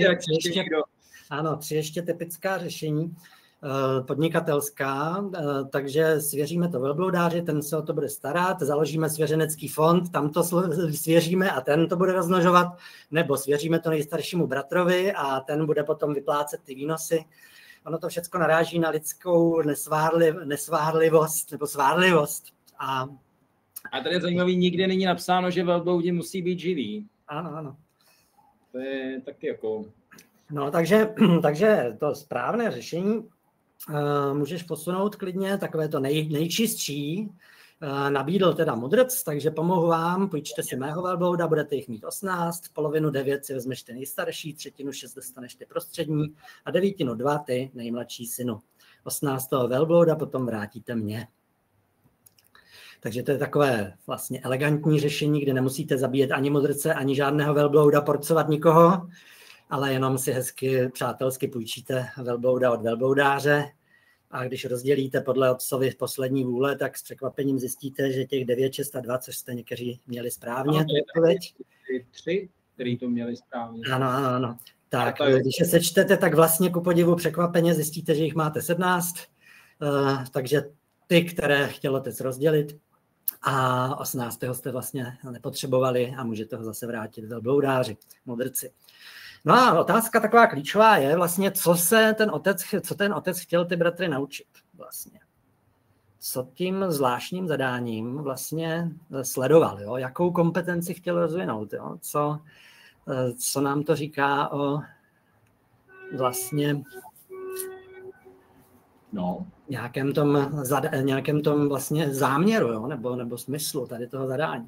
tři ještě typická řešení. Podnikatelská, takže svěříme to velbloudáři, ten se o to bude starat, založíme svěřenecký fond, tam to svěříme a ten to bude rozmnožovat, nebo svěříme to nejstaršímu bratrovi a ten bude potom vyplácet ty výnosy. Ono to všechno naráží na lidskou nesvárlivost nebo svárlivost. A tady je zajímavý, nikde není napsáno, že velbloudi musí být živí. Ano. To je taky jako... No, takže to správné řešení můžeš posunout klidně, takové to nejčistší. Nabídl teda mudrc, takže pomohu vám, půjčte si mého velblouda, budete jich mít 18, polovinu 9 si vezmeš ty nejstarší, třetinu 6 dostaneš ty prostřední a 9/2 ty nejmladší synu. 18. velblouda potom vrátíte mně. Takže to je takové vlastně elegantní řešení, kde nemusíte zabíjet ani mudrce, ani žádného velblouda, porcovat nikoho, ale jenom si hezky přátelsky půjčíte velblouda od velbloudáře a když rozdělíte podle otcovy poslední vůle, tak s překvapením zjistíte, že těch 9, 6 a 2, což jste někteří měli správně. Ano, to je 3, který to měli správně. Ano. Tak, když se sečtete, tak vlastně ku podivu překvapeně zjistíte, že jich máte 17, takže ty, které chtěl otec rozdělit, a 18. jste vlastně nepotřebovali a můžete ho zase vrátit velbloudáři, mudrci. No a otázka taková klíčová je vlastně, co ten otec chtěl ty bratry naučit vlastně. Co tím zvláštním zadáním vlastně sledoval, jo? Jakou kompetenci chtěl rozvinout, jo? Co nám to říká o vlastně No. Nějakém tom vlastně záměru, jo? Nebo smyslu tady toho zadání.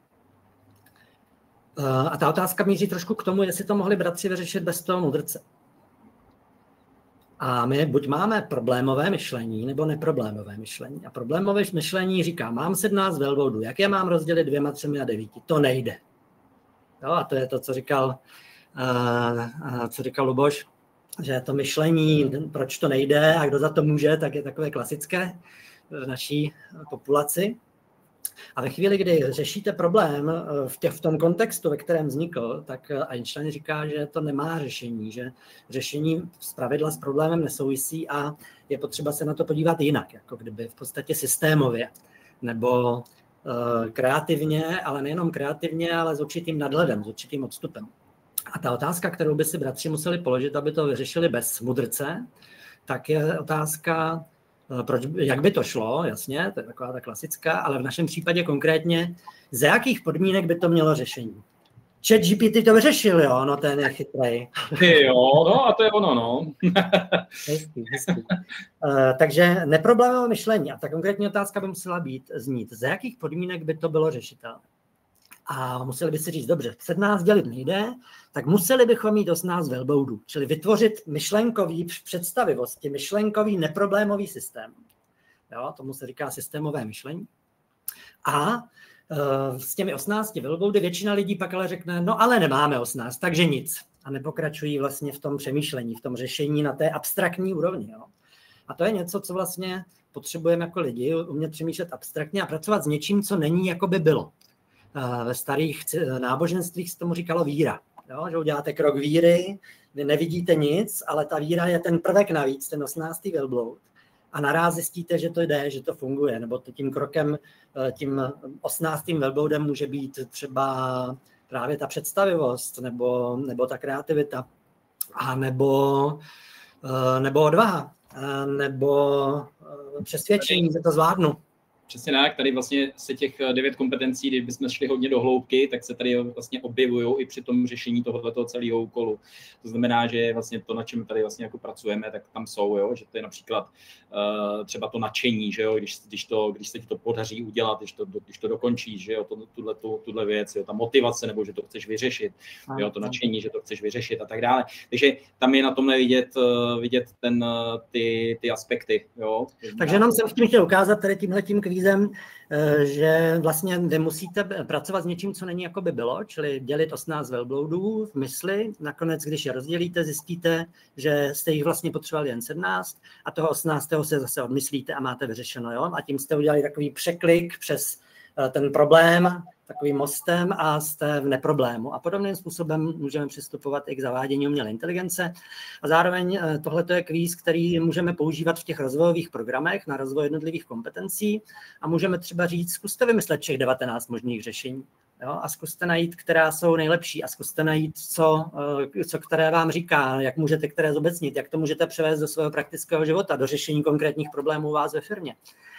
A ta otázka míří trošku k tomu, jestli to mohli bratři vyřešit bez toho mudrce. A my buď máme problémové myšlení, nebo neproblémové myšlení. A problémové myšlení říká, mám 17 velbloudů, jak je mám rozdělit 2, 3 a 9? To nejde. Jo, a to je to, co říkal Luboš, že to myšlení, proč to nejde a kdo za to může, tak je takové klasické v naší populaci. A ve chvíli, kdy řešíte problém v tom kontextu, ve kterém vznikl, tak Einstein říká, že to nemá řešení, že řešení zpravidla s problémem nesouvisí a je potřeba se na to podívat jinak, jako kdyby v podstatě systémově, nebo kreativně, ale nejenom kreativně, ale s určitým nadhledem, s určitým odstupem. A ta otázka, kterou by si bratři museli položit, aby to vyřešili bez mudrce, tak je otázka, jak by to šlo, jasně, to je taková ta klasická, ale v našem případě konkrétně, za jakých podmínek by to mělo řešení. ChatGPT to vyřešil, jo, no ten je chytrej. Jo, no a to je ono, no. Hezký. Takže neproblémové myšlení, a ta konkrétní otázka by musela znít, za jakých podmínek by to bylo řešitelné. A museli by si říct, dobře, 17 dělit nejde, tak museli bychom mít 18 velbloudů, čili vytvořit myšlenkový představivosti, myšlenkový neproblémový systém. Jo, tomu se říká systémové myšlení. A s těmi 18 velbloudy většina lidí pak ale řekne, no ale nemáme 18, takže nic. A nepokračují vlastně v tom přemýšlení, v tom řešení na té abstraktní úrovni. Jo. A to je něco, co vlastně potřebujeme jako lidi, umět přemýšlet abstraktně a pracovat s něčím, co není, jako by bylo. Ve starých náboženstvích se tomu říkalo víra. Jo? Že uděláte krok víry, vy nevidíte nic, ale ta víra je ten prvek navíc, ten 18. velbloud. A naráz zjistíte, že to jde, že to funguje. Nebo tím krokem, tím 18. velbloudem může být třeba právě ta představivost, nebo ta kreativita, a nebo odvaha, nebo přesvědčení, že to zvládnu. Přesně tak, tady vlastně se těch 9 kompetencí, kdybychom šli hodně do hloubky, tak se tady vlastně objevují i při tom řešení tohoto celého úkolu. To znamená, že vlastně to, na čem tady vlastně jako pracujeme, tak tam jsou, jo? Že to je například třeba to nadšení, že jo? Když se ti to podaří udělat, když to dokončíš, že jo? Tuhle věc, jo? Ta motivace, nebo že to chceš vyřešit, jo? To nadšení, že to chceš vyřešit a tak dále. Takže tam je na tomhle vidět ty aspekty. Jo? Takže jenom jsem chtěl ukázat tady tímhletím kvízem, že vlastně vy musíte pracovat s něčím, co není, jako by bylo, čili dělit 18 velbloudů v mysli. Nakonec, když je rozdělíte, zjistíte, že jste jich vlastně potřebovali jen 17 a toho 18. se zase odmyslíte a máte vyřešeno. Jo? A tím jste udělali takový překlik přes ten problém, takovým mostem a jste v neproblému. A podobným způsobem můžeme přistupovat i k zavádění umělé inteligence. A zároveň tohle je kvíz, který můžeme používat v těch rozvojových programech na rozvoj jednotlivých kompetencí a můžeme třeba říct, zkuste vymyslet všech 19 možných řešení. Jo? A zkuste najít, která jsou nejlepší a zkuste najít, co které vám říká, jak můžete které zobecnit, jak to můžete převést do svého praktického života, do řešení konkrétních problémů u vás ve firmě.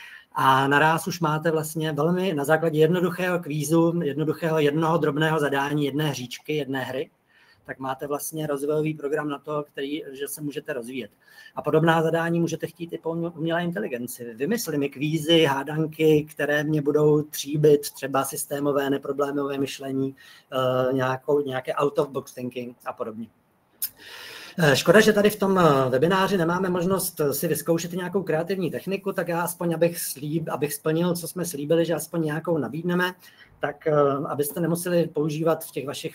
A naráz už máte vlastně velmi na základě jednoduchého kvízu, jednoduchého jednoho drobného zadání, jedné hříčky, jedné hry, tak máte vlastně rozvojový program na to, že se můžete rozvíjet. A podobná zadání můžete chtít i po umělé inteligenci. Vymysli mi kvízy, hádanky, které mě budou tříbit, třeba systémové, neproblémové myšlení, nějaké out-of-box thinking a podobně. Škoda, že tady v tom webináři nemáme možnost si vyzkoušet nějakou kreativní techniku, tak já aspoň, abych splnil, co jsme slíbili, že aspoň nějakou nabídneme, tak abyste nemuseli používat v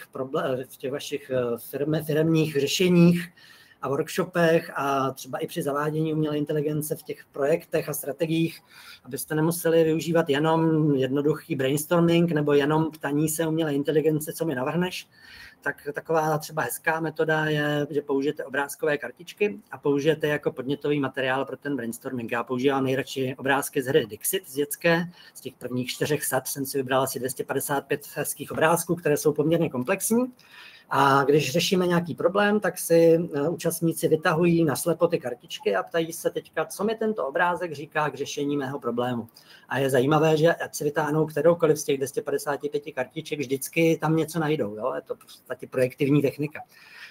těch vašich firemních řešeních a workshopech a třeba i při zavádění umělé inteligence v těch projektech a strategiích, abyste nemuseli využívat jenom jednoduchý brainstorming nebo jenom ptaní se umělé inteligence, co mi navrhneš. Tak taková třeba hezká metoda je, že použijete obrázkové kartičky a použijete jako podnětový materiál pro ten brainstorming. Já používám nejradši obrázky z hry Dixit z dětské. Z těch prvních 4 sad jsem si vybral asi 255 hezkých obrázků, které jsou poměrně komplexní. A když řešíme nějaký problém, tak si účastníci vytahují naslepo ty kartičky a ptají se teďka, co mi tento obrázek říká k řešení mého problému. A je zajímavé, že ať si vytáhnou kteroukoliv z těch 255 kartiček, vždycky tam něco najdou. Jo? Je to v podstatě projektivní technika.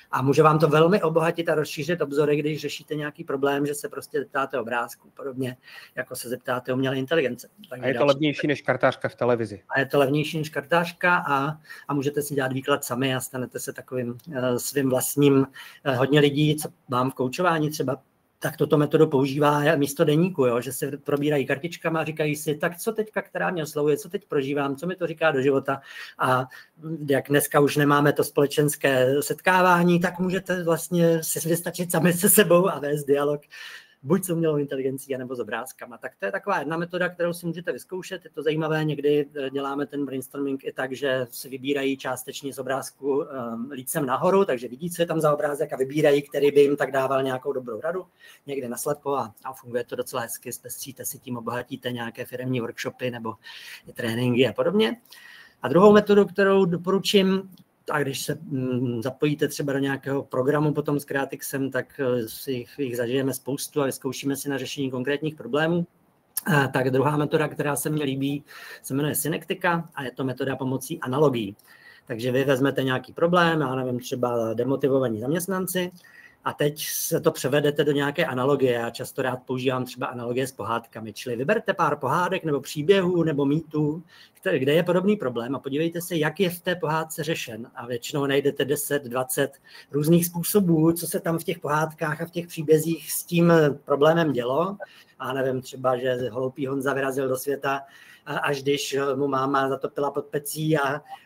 A může vám to velmi obohatit a rozšířit obzory, když řešíte nějaký problém, že se prostě zeptáte obrázku, podobně jako se zeptáte umělé inteligence. A je to levnější než kartářka v televizi. A je to levnější než kartářka a můžete si dělat výklad sami a stanete se takovým svým vlastním. Hodně lidí, co mám v koučování třeba, tak toto metodu používá místo deníku, jo? Že se probírají kartičkama a říkají si, tak co teďka, která mě oslovuje, co teď prožívám, co mi to říká do života. A jak dneska už nemáme to společenské setkávání, tak můžete vlastně si vystačit sami se sebou a vést dialog buď s umělou inteligencí, nebo s obrázkama. Tak to je taková jedna metoda, kterou si můžete vyzkoušet. Je to zajímavé, někdy děláme ten brainstorming i tak, že si vybírají částečně z obrázku lícem nahoru, takže vidí, co je tam za obrázek a vybírají, který by jim tak dával nějakou dobrou radu, někde naslepo a funguje to docela hezky, zpestříte si tím, obohatíte nějaké firemní workshopy nebo tréninky a podobně. A druhou metodu, kterou doporučím, a když se zapojíte třeba do nějakého programu potom s Creatixem, tak si jich zažijeme spoustu a vyzkoušíme si na řešení konkrétních problémů. Tak druhá metoda, která se mně líbí, se jmenuje synektika a je to metoda pomocí analogií. Takže vy vezmete nějaký problém, já nevím, třeba demotivovaní zaměstnanci, a teď se to převedete do nějaké analogie. Já často rád používám třeba analogie s pohádkami. Čili vyberte pár pohádek nebo příběhů nebo mýtů, kde je podobný problém a podívejte se, jak je v té pohádce řešen. A většinou najdete 10, 20 různých způsobů, co se tam v těch pohádkách a v těch příbězích s tím problémem dělo. A nevím, třeba, že hloupý Honza vyrazil do světa, až když mu máma zatopila pod pecí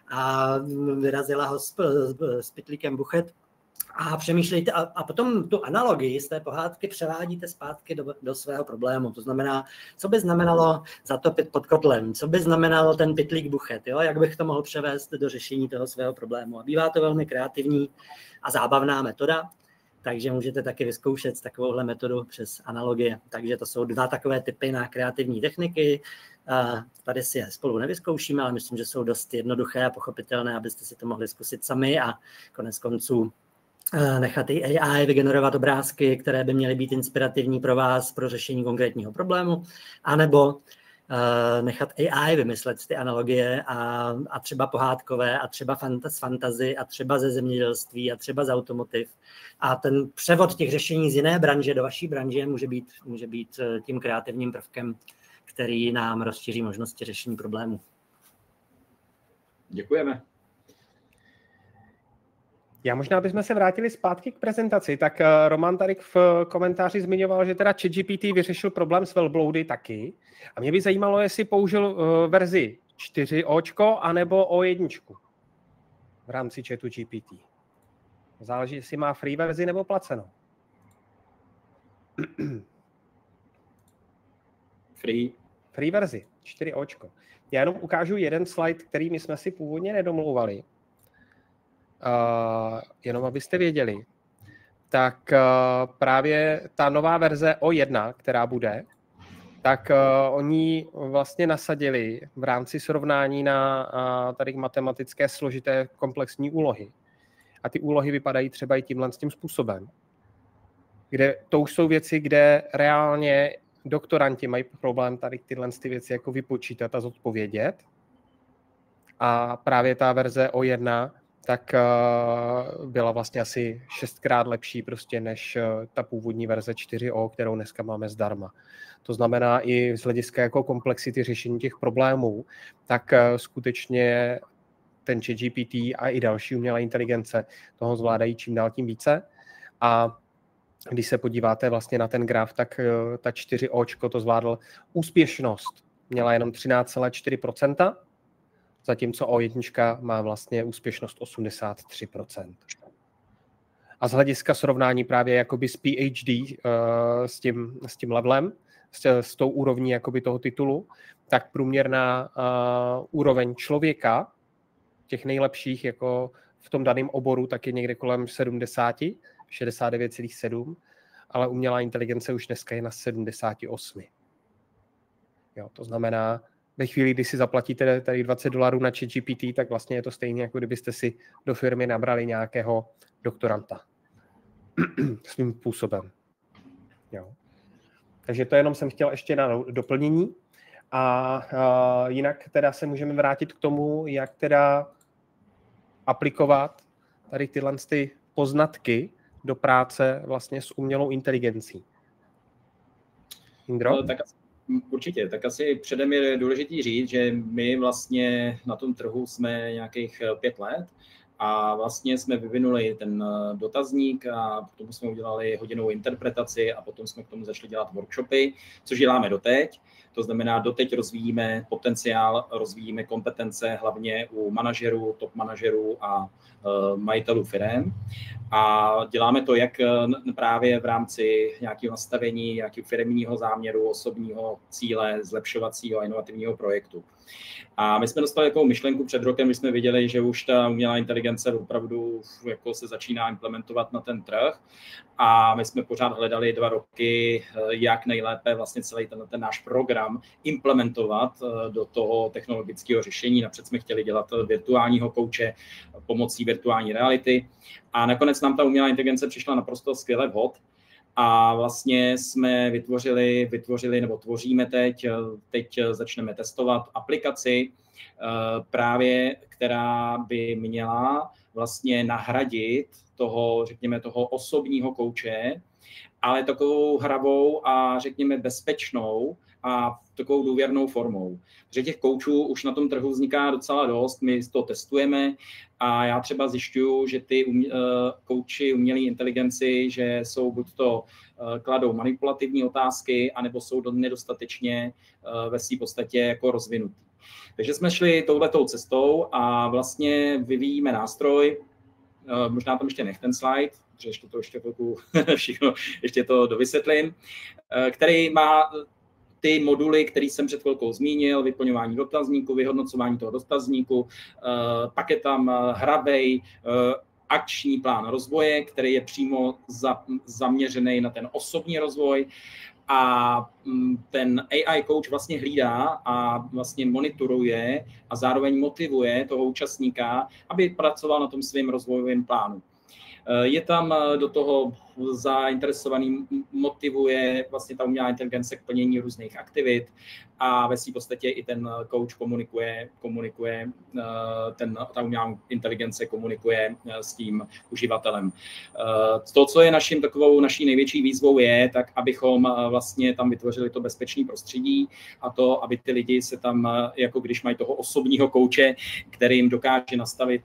a vyrazila ho s pytlíkem buchet. A přemýšlejte a potom tu analogii z té pohádky převádíte zpátky do svého problému. To znamená, co by znamenalo zatopit pod kotlem, co by znamenalo ten pytlík buchet, jo? Jak bych to mohl převést do řešení toho svého problému. A bývá to velmi kreativní a zábavná metoda, takže můžete taky vyzkoušet takovouhle metodu přes analogie. Takže to jsou dva takové typy na kreativní techniky. Tady si je spolu nevyzkoušíme, ale myslím, že jsou dost jednoduché a pochopitelné, abyste si to mohli zkusit sami a konec konců nechat i AI vygenerovat obrázky, které by měly být inspirativní pro vás pro řešení konkrétního problému, anebo nechat AI vymyslet ty analogie a třeba pohádkové, a třeba z fantasy, a třeba ze zemědělství, a třeba z automotiv. A ten převod těch řešení z jiné branže do vaší branže může být tím kreativním prvkem, který nám rozšíří možnosti řešení problémů. Děkujeme. Já možná bychom se vrátili zpátky k prezentaci, tak Roman tady v komentáři zmiňoval, že teda ChatGPT vyřešil problém s velbloudy taky. A mě by zajímalo, jestli použil verzi 4O anebo O1 v rámci chatu GPT. Záleží, jestli má free verzi nebo placenou. Free verzi, 4O. Já jenom ukážu jeden slide, který my jsme si původně nedomlouvali. Jenom abyste věděli, tak právě ta nová verze O1, která bude, tak oni vlastně nasadili v rámci srovnání na tady matematické složité komplexní úlohy. A ty úlohy vypadají třeba i tímhle tím způsobem. Kde to už jsou věci, kde reálně doktoranti mají problém tady tyhle ty věci jako vypočítat a zodpovědět. A právě ta verze O1 tak byla vlastně asi 6krát lepší prostě než ta původní verze 4O, kterou dneska máme zdarma. To znamená i z hlediska jako komplexity řešení těch problémů, tak skutečně ten ChatGPT a i další umělé inteligence toho zvládají čím dál tím více. A když se podíváte vlastně na ten graf, tak ta 4O to zvládl úspěšnost. Měla jenom 13,4%, zatímco O1 má vlastně úspěšnost 83%. A z hlediska srovnání právě jakoby s PhD, s tím levelem, s tou úrovní jakoby toho titulu, tak průměrná úroveň člověka, těch nejlepších jako v tom daném oboru, tak je někde kolem 70, 69,7, ale umělá inteligence už dneska je na 78. Jo, to znamená, ve chvíli, kdy si zaplatíte tady $20 na ChatGPT, tak vlastně je to stejné, jako kdybyste si do firmy nabrali nějakého doktoranta. Svým způsobem. Jo. Takže to jenom jsem chtěl ještě na doplnění. A jinak teda se můžeme vrátit k tomu, jak teda aplikovat tady tyhle poznatky do práce vlastně s umělou inteligencí? Indro? Tak určitě, tak asi předem je důležitý říct, že my vlastně na tom trhu jsme nějakých 5 let a vlastně jsme vyvinuli ten dotazník a potom jsme udělali hodinovou interpretaci a potom jsme k tomu začali dělat workshopy, což děláme doteď. To znamená, doteď rozvíjíme potenciál, rozvíjíme kompetence hlavně u manažerů, top manažerů a majitelů firem. A děláme to jak právě v rámci nějakého nastavení, nějakého firemního záměru, osobního cíle, zlepšovacího a inovativního projektu. A my jsme dostali takovou myšlenku před rokem, když jsme viděli, že už ta umělá inteligence opravdu jako se začíná implementovat na ten trh. A my jsme pořád hledali 2 roky, jak nejlépe vlastně celý ten náš program implementovat do toho technologického řešení. Napřed jsme chtěli dělat virtuálního kouče pomocí virtuální reality. A nakonec nám ta umělá inteligence přišla naprosto skvěle vhod. A vlastně jsme vytvořili nebo tvoříme teď začneme testovat aplikaci právě, která by měla vlastně nahradit toho, řekněme, toho osobního kouče, ale takovou hravou a řekněme bezpečnou a takovou důvěrnou formou. Protože těch koučů už na tom trhu vzniká docela dost, my to testujeme a já třeba zjišťuju, že ty kouči umělé inteligenci, že jsou buď to kladou manipulativní otázky, anebo jsou nedostatečně ve své podstatě jako rozvinutý. Takže jsme šli touhletou cestou a vlastně vyvíjíme nástroj, možná tam ještě nech ten slide, protože ještě všechno ještě to dovysvětlím, který má ty moduly, které jsem před chvilkou zmínil, vyplňování dotazníku, vyhodnocování toho dotazníku, pak je tam hravej akční plán rozvoje, který je přímo zaměřený na ten osobní rozvoj a ten AI coach vlastně hlídá a vlastně monitoruje a zároveň motivuje toho účastníka, aby pracoval na tom svém rozvojovém plánu. Je tam do toho zainteresovaný, motivuje vlastně ta umělá inteligence k plnění různých aktivit a ve své podstatě i ten coach komunikuje ta umělá inteligence komunikuje s tím uživatelem. To, co je naší největší výzvou je, tak abychom vlastně tam vytvořili to bezpečné prostředí a to, aby ty lidi se tam, jako když mají toho osobního kouče, který jim dokáže nastavit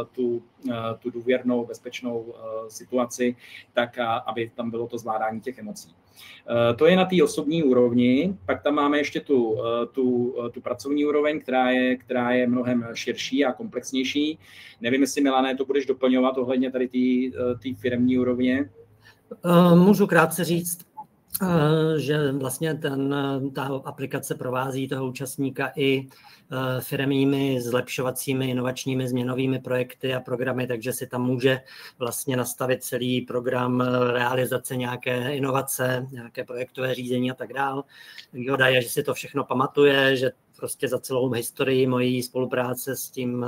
tu důvěrnou, bezpečnou situaci, tak aby tam bylo to zvládání těch emocí. To je na té osobní úrovni, pak tam máme ještě tu pracovní úroveň, která je mnohem širší a komplexnější. Nevím, jestli, Milane, to budeš doplňovat ohledně tady té firemní úrovně. Můžu krátce říct, že vlastně ta aplikace provází toho účastníka i firemními zlepšovacími, inovačními, změnovými projekty a programy, takže si tam může vlastně nastavit celý program realizace nějaké inovace, nějaké projektové řízení a tak dále. Výhoda je, že si to všechno pamatuje, že prostě za celou historii mojí spolupráce s tím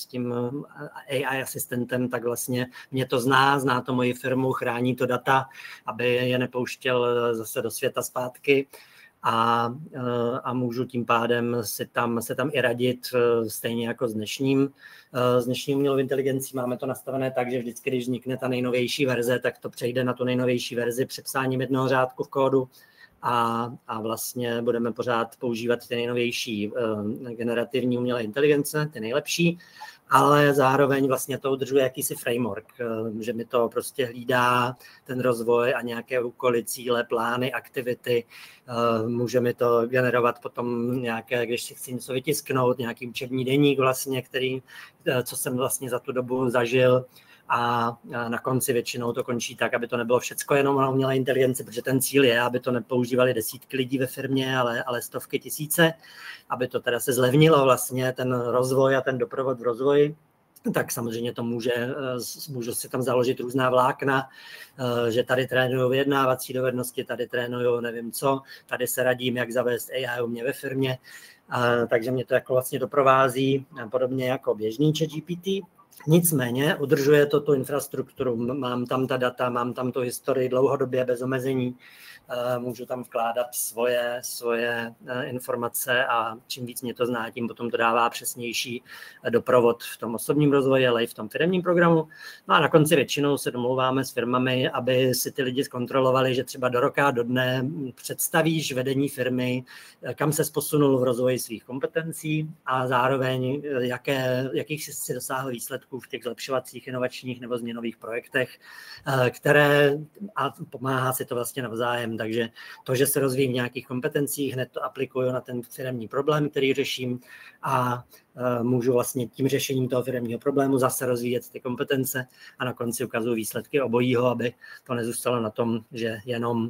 AI asistentem, tak vlastně mě to zná to moji firmu, chrání to data, aby je nepouštěl zase do světa zpátky a můžu tím pádem se tam i radit stejně jako s dnešní umělou inteligencí. Máme to nastavené tak, že vždycky, když vznikne ta nejnovější verze, tak to přejde na tu nejnovější verzi přepsáním jednoho řádku v kódu. A vlastně budeme pořád používat ty nejnovější generativní umělé inteligence, ty nejlepší, ale zároveň vlastně to udržuje jakýsi framework, že mi to prostě hlídá ten rozvoj a nějaké úkoly, cíle, plány, aktivity. Může mi to generovat potom nějaké, když si chci něco vytisknout, nějaký učební deník vlastně, co jsem vlastně za tu dobu zažil. A na konci většinou to končí tak, aby to nebylo všecko jenom na umělé inteligenci, protože ten cíl je, aby to nepoužívali desítky lidí ve firmě, ale stovky tisíce, aby to teda se zlevnilo vlastně ten rozvoj a ten doprovod v rozvoji. Tak samozřejmě to můžu si tam založit různá vlákna, že tady trénuju vyjednávací dovednosti, tady trénuju nevím co, tady se radím, jak zavést AI u mě ve firmě, takže mě to jako vlastně doprovází podobně jako běžný ChatGPT. Nicméně udržuje to tu infrastrukturu, mám tam ta data, mám tam tu historii dlouhodobě bez omezení, můžu tam vkládat svoje informace a čím víc mě to zná, tím potom to dává přesnější doprovod v tom osobním rozvoji, ale i v tom firemním programu. No a na konci většinou se domlouváme s firmami, aby si ty lidi zkontrolovali, že třeba do roka, do dne představíš vedení firmy, kam se posunul v rozvoji svých kompetencí a zároveň jakých si dosáhl výsledků v těch zlepšovacích, inovačních nebo změnových projektech, které a pomáhá si to vlastně navzájem. Takže to, že se rozvíjím v nějakých kompetencích, hned to aplikuju na ten firemní problém, který řeším a můžu vlastně tím řešením toho firemního problému zase rozvíjet ty kompetence a na konci ukazuju výsledky obojího, aby to nezůstalo na tom, že jenom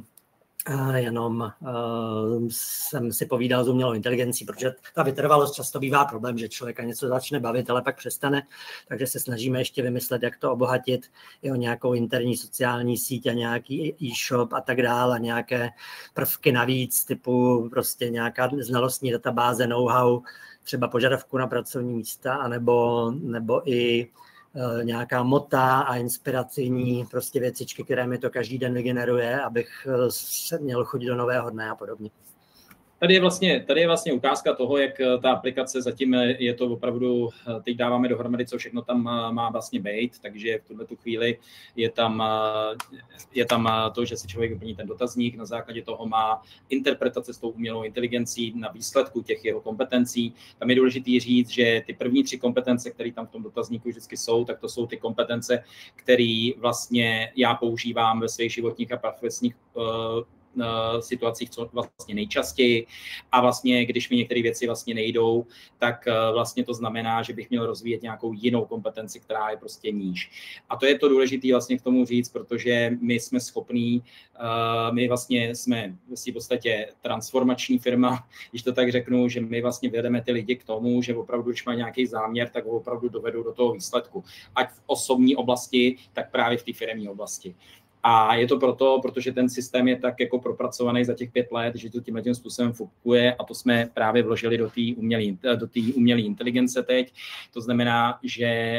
jsem si povídal s umělou inteligencí, protože ta vytrvalost často bývá problém, že člověka něco začne bavit, ale pak přestane, takže se snažíme ještě vymyslet, jak to obohatit i o nějakou interní sociální síť a nějaký e-shop a tak dále, nějaké prvky navíc, typu prostě nějaká znalostní databáze, know-how, třeba požadavku na pracovní místa, nebo i nějaká mota a inspirativní prostě věcičky, které mi to každý den vygeneruje, abych se měl chuť do nového dne a podobně. Tady je vlastně ukázka toho, jak ta aplikace zatím je to opravdu, teď dáváme dohromady, co všechno tam má vlastně být, takže v tuto chvíli je tam to, že si člověk vyplní ten dotazník, na základě toho má interpretace s tou umělou inteligencí na výsledku těch jeho kompetencí. Tam je důležité říct, že ty první 3 kompetence, které tam v tom dotazníku vždycky jsou, tak to jsou ty kompetence, které vlastně já používám ve svých životních a profesních situacích co vlastně nejčastěji a vlastně, když mi některé věci vlastně nejdou, tak vlastně to znamená, že bych měl rozvíjet nějakou jinou kompetenci, která je prostě níž. A to je to důležité vlastně k tomu říct, protože my jsme schopní, my vlastně jsme v podstatě transformační firma, když to tak řeknu, že my vlastně vedeme ty lidi k tomu, že opravdu, když má nějaký záměr, tak ho opravdu dovedou do toho výsledku. Ať v osobní oblasti, tak právě v té firemní oblasti. A je to proto, protože ten systém je tak jako propracovaný za těch 5 let, že to tímhle způsobem funguje a to jsme právě vložili do té umělé inteligence teď. To znamená, že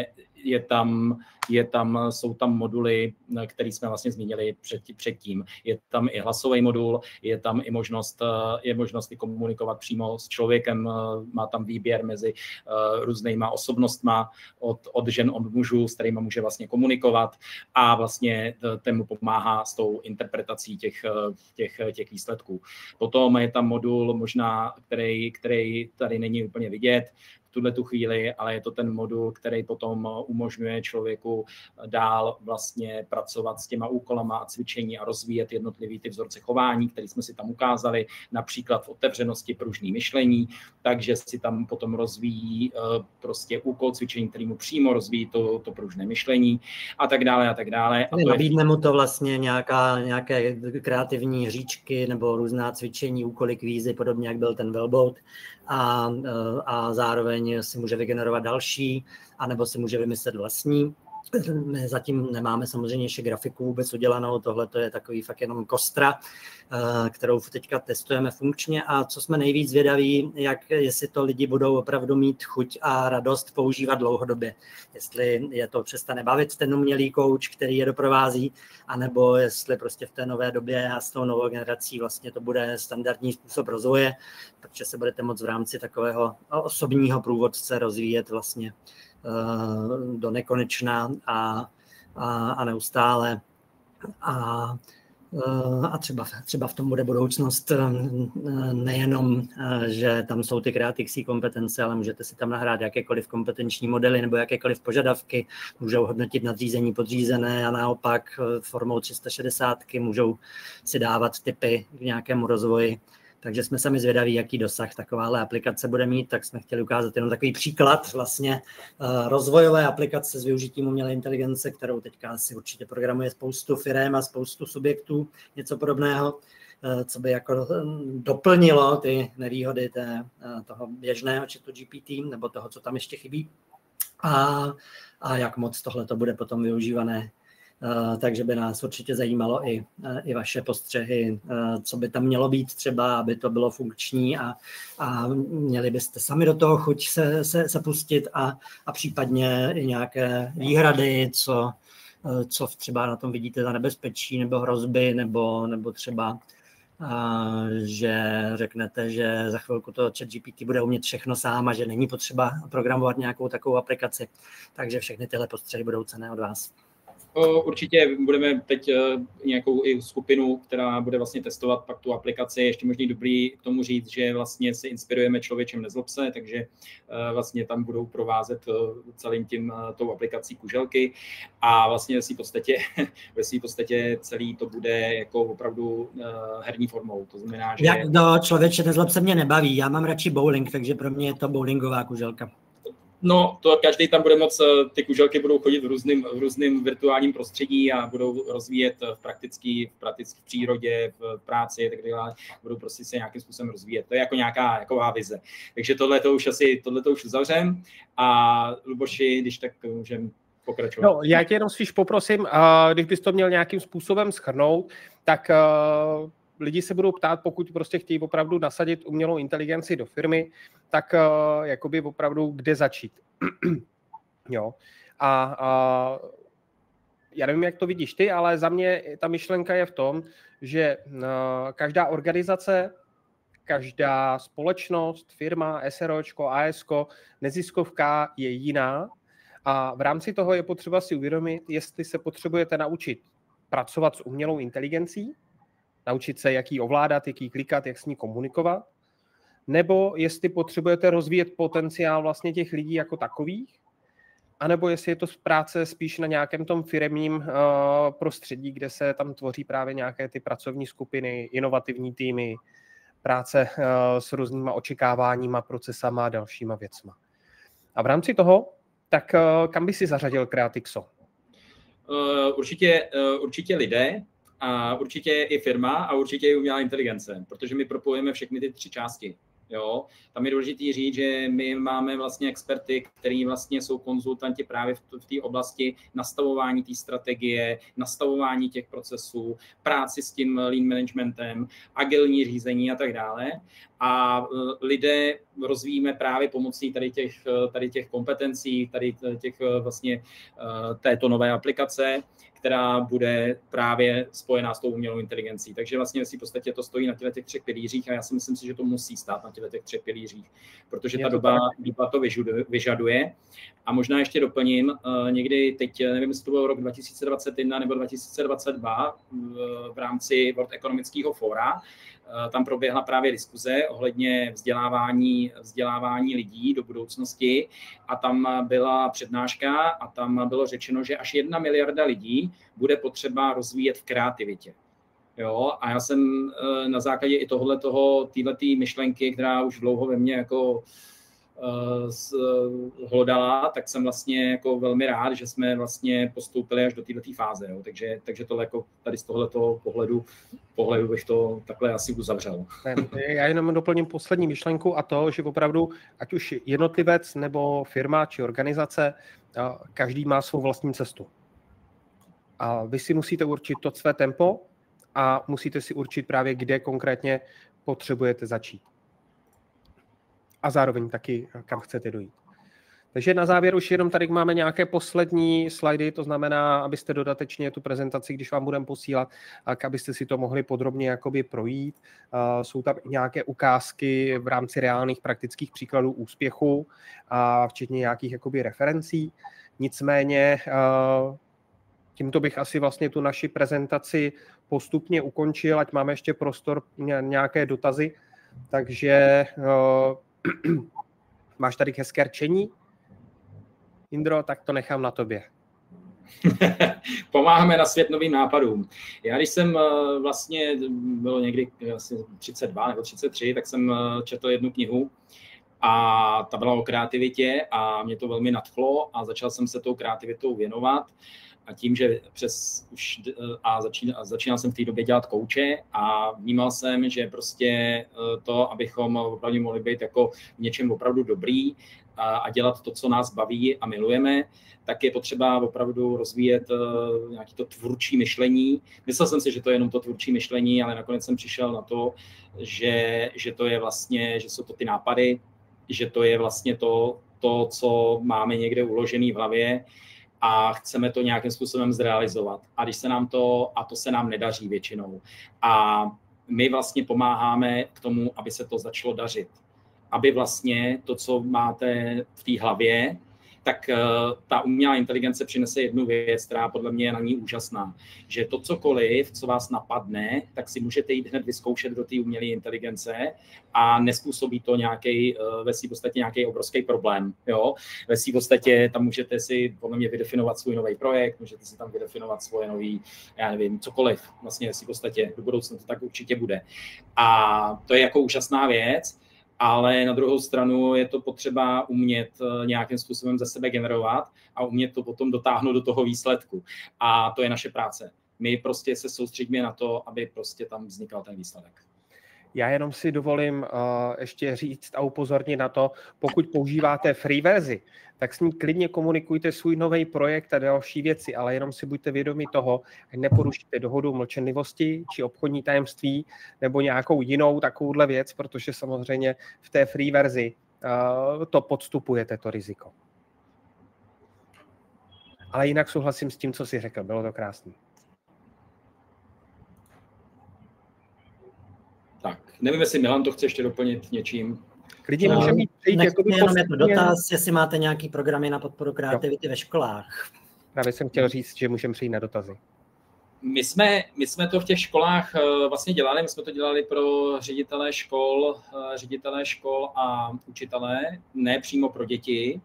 jsou tam moduly, které jsme vlastně zmínili předtím. Je tam i hlasový modul, je tam i možnost komunikovat přímo s člověkem, má tam výběr mezi různýma osobnostma od žen, od mužů, s kterými může vlastně komunikovat a vlastně ten mu pomáhá s tou interpretací těch výsledků. Potom je tam modul možná, který tady není úplně vidět, tu chvíli, ale je to ten modul, který potom umožňuje člověku dál vlastně pracovat s těma úkolama a cvičení a rozvíjet jednotlivý ty vzorce chování, které jsme si tam ukázali, například v otevřenosti, pružný myšlení, takže si tam potom rozvíjí prostě úkol cvičení, který mu přímo rozvíjí to pružné myšlení a tak dále a tak dále. Nabídne mu to vlastně nějaké kreativní hříčky nebo různá cvičení, úkoly, kvízy, podobně jak byl ten Wellboat a zároveň si může vygenerovat další, anebo si může vymyslet vlastní. My zatím nemáme samozřejmě ještě grafiku vůbec udělanou, tohle to je takový fakt jenom kostra, kterou teďka testujeme funkčně a co jsme nejvíc zvědaví, jestli to lidi budou opravdu mít chuť a radost používat dlouhodobě. Jestli je to přestane bavit ten umělý kouč, který je doprovází, anebo jestli prostě v té nové době a s tou novou generací vlastně to bude standardní způsob rozvoje, protože se budete moct v rámci takového osobního průvodce rozvíjet vlastně do nekonečna a neustále a třeba v tom bude budoucnost nejenom, že tam jsou ty kreativní kompetence, ale můžete si tam nahrát jakékoliv kompetenční modely nebo jakékoliv požadavky, můžou hodnotit nadřízení, podřízené a naopak formou 360 můžou si dávat tipy k nějakému rozvoji. Takže jsme sami zvědaví, jaký dosah takováhle aplikace bude mít, tak jsme chtěli ukázat jenom takový příklad vlastně rozvojové aplikace s využitím umělé inteligence, kterou teďka si určitě programuje spoustu firem a spoustu subjektů, něco podobného, co by jako doplnilo ty nevýhody toho běžného ChatGPT nebo toho, co tam ještě chybí a jak moc tohle to bude potom využívané takže by nás určitě zajímalo i vaše postřehy, co by tam mělo být třeba, aby to bylo funkční a měli byste sami do toho chuť se pustit a případně i nějaké výhrady, co třeba na tom vidíte za nebezpečí nebo hrozby, nebo třeba že řeknete, že za chvilku to ChatGPT bude umět všechno sám a že není potřeba programovat nějakou takovou aplikaci. Takže všechny tyhle postřehy budou cenné od vás. Určitě budeme teď nějakou i skupinu, která bude vlastně testovat pak tu aplikaci. Ještě možný dobrý k tomu říct, že vlastně se inspirujeme Člověčem nezlob se, takže vlastně tam budou provázet celým tím tou aplikací kuželky a vlastně ve svým podstatě celý to bude jako opravdu herní formou. To znamená, že... Jak do Člověče nezlob se mě nebaví, já mám radši bowling, takže pro mě je to bowlingová kuželka. No, to každý tam bude moc, ty kuželky budou chodit v různém virtuálním prostředí a budou rozvíjet v praktické přírodě, v práci, tak dále, budou prostě se nějakým způsobem rozvíjet. To je jako nějaká vize. Takže tohle už uzavřem a Luboši, když tak můžeme pokračovat. No, já tě jenom spíš poprosím, když bys to měl nějakým způsobem shrnout, tak lidi se budou ptát, pokud prostě chtějí opravdu nasadit umělou inteligenci do firmy, tak jakoby opravdu kde začít. Jo. A já nevím, jak to vidíš ty, ale za mě ta myšlenka je v tom, že každá organizace, každá společnost, firma, SROčko, ASko, neziskovka je jiná a v rámci toho je potřeba si uvědomit, jestli se potřebujete naučit pracovat s umělou inteligencí, naučit se, jak ji ovládat, jak ji klikat, jak s ní komunikovat, nebo jestli potřebujete rozvíjet potenciál vlastně těch lidí jako takových, anebo jestli je to práce spíš na nějakém tom firemním prostředí, kde se tam tvoří právě nějaké ty pracovní skupiny, inovativní týmy, práce s různýma očekáváníma, procesama a dalšíma věcma. A v rámci toho, tak kam by si zařadil Creatixo? Určitě lidé, a určitě i firma a určitě i umělá inteligence, protože my propojujeme všechny ty tři části. Jo? Tam je důležité říct, že my máme vlastně experty, kteří vlastně jsou konzultanti právě v té oblasti nastavování té strategie, nastavování těch procesů, práci s tím lean managementem, agilní řízení a tak dále. A lidé rozvíjíme právě pomocí tady těch kompetencí, vlastně této nové aplikace, která bude právě spojená s tou umělou inteligencí. Takže vlastně v podstatě to stojí na těch třech pilířích a já si myslím, že to musí stát na těch třech pilířích, protože ta doba to vyžaduje. A možná ještě doplním, někdy teď, nevím, jestli to byl rok 2021 nebo 2022 v rámci World ekonomického fóra, tam proběhla právě diskuze ohledně vzdělávání lidí do budoucnosti a tam byla přednáška a tam bylo řečeno, že až 1 miliarda lidí bude potřeba rozvíjet v kreativitě. Jo, a já jsem na základě i této myšlenky, která už dlouho ve mně jako hlodala, tak jsem vlastně jako velmi rád, že jsme vlastně postoupili až do této fáze. Jo. Takže tohle jako tady z tohoto pohledu bych to takhle asi uzavřel. Já jenom doplním poslední myšlenku a to, že opravdu, ať už jednotlivec nebo firma či organizace, každý má svou vlastní cestu. A vy si musíte určit to své tempo a musíte si určit právě, kde konkrétně potřebujete začít. A zároveň taky, kam chcete dojít. Takže na závěr už jenom tady máme nějaké poslední slajdy, to znamená, abyste dodatečně tu prezentaci, když vám budeme posílat, abyste si to mohli podrobně jakoby projít. Jsou tam nějaké ukázky v rámci reálných praktických příkladů úspěchu, včetně nějakých jakoby referencí. Nicméně tímto bych asi vlastně tu naši prezentaci postupně ukončil, ať máme ještě prostor nějaké dotazy. Takže máš tady hezké rčení? Indro, tak to nechám na tobě. Pomáháme na svět novým nápadům. Já když jsem vlastně, bylo někdy asi 32 nebo 33, tak jsem četl jednu knihu a ta byla o kreativitě a mě to velmi nadchlo a začal jsem se tou kreativitou věnovat. A tím, že začínal jsem v té době dělat kouče a vnímal jsem, že prostě to, abychom opravdu mohli být jako v něčem opravdu dobrý a dělat to, co nás baví a milujeme, tak je potřeba opravdu rozvíjet nějaké to tvůrčí myšlení. Myslel jsem si, že to je jenom to tvůrčí myšlení, ale nakonec jsem přišel na to, že to je vlastně, že jsou to ty nápady, že to je vlastně to, co máme někde uložený v hlavě a chceme to nějakým způsobem zrealizovat. A když se nám to se nám nedaří většinou. A my vlastně pomáháme k tomu, aby se to začalo dařit. Aby vlastně to, co máte v té hlavě, tak ta umělá inteligence přinese jednu věc, která podle mě je na ní úžasná. Že to cokoliv, co vás napadne, tak si můžete jít hned vyzkoušet do té umělé inteligence a nespůsobí to ve svým podstatě nějaký obrovský problém. Jo? Ve svým podstatě tam můžete si podle mě vydefinovat svůj nový projekt, můžete si tam vydefinovat svoje nový, já nevím, cokoliv. Vlastně ve svým podstatě do budoucna to tak určitě bude. A to je jako úžasná věc. Ale na druhou stranu je to potřeba umět nějakým způsobem ze sebe generovat a umět to potom dotáhnout do toho výsledku. A to je naše práce. My prostě se soustředíme na to, aby prostě tam vznikal ten výsledek. Já jenom si dovolím ještě říct a upozornit na to, pokud používáte free verzi, tak s ní klidně komunikujte svůj nový projekt a další věci, ale jenom si buďte vědomi toho, ať neporušíte dohodu mlčenlivosti či obchodní tajemství nebo nějakou jinou takovouhle věc, protože samozřejmě v té free verzi to podstupujete, to riziko. Ale jinak souhlasím s tím, co jsi řekl, bylo to krásný. Tak, nevím, jestli Milan to chce ještě doplnit něčím. Klidně může mít přijít jenom jako dotaz, jestli máte nějaký programy na podporu kreativity ve školách. Právě jsem chtěl říct, že můžeme přijít na dotazy. My jsme to v těch školách vlastně dělali, my jsme to dělali pro ředitele škol a učitele, ne přímo pro děti.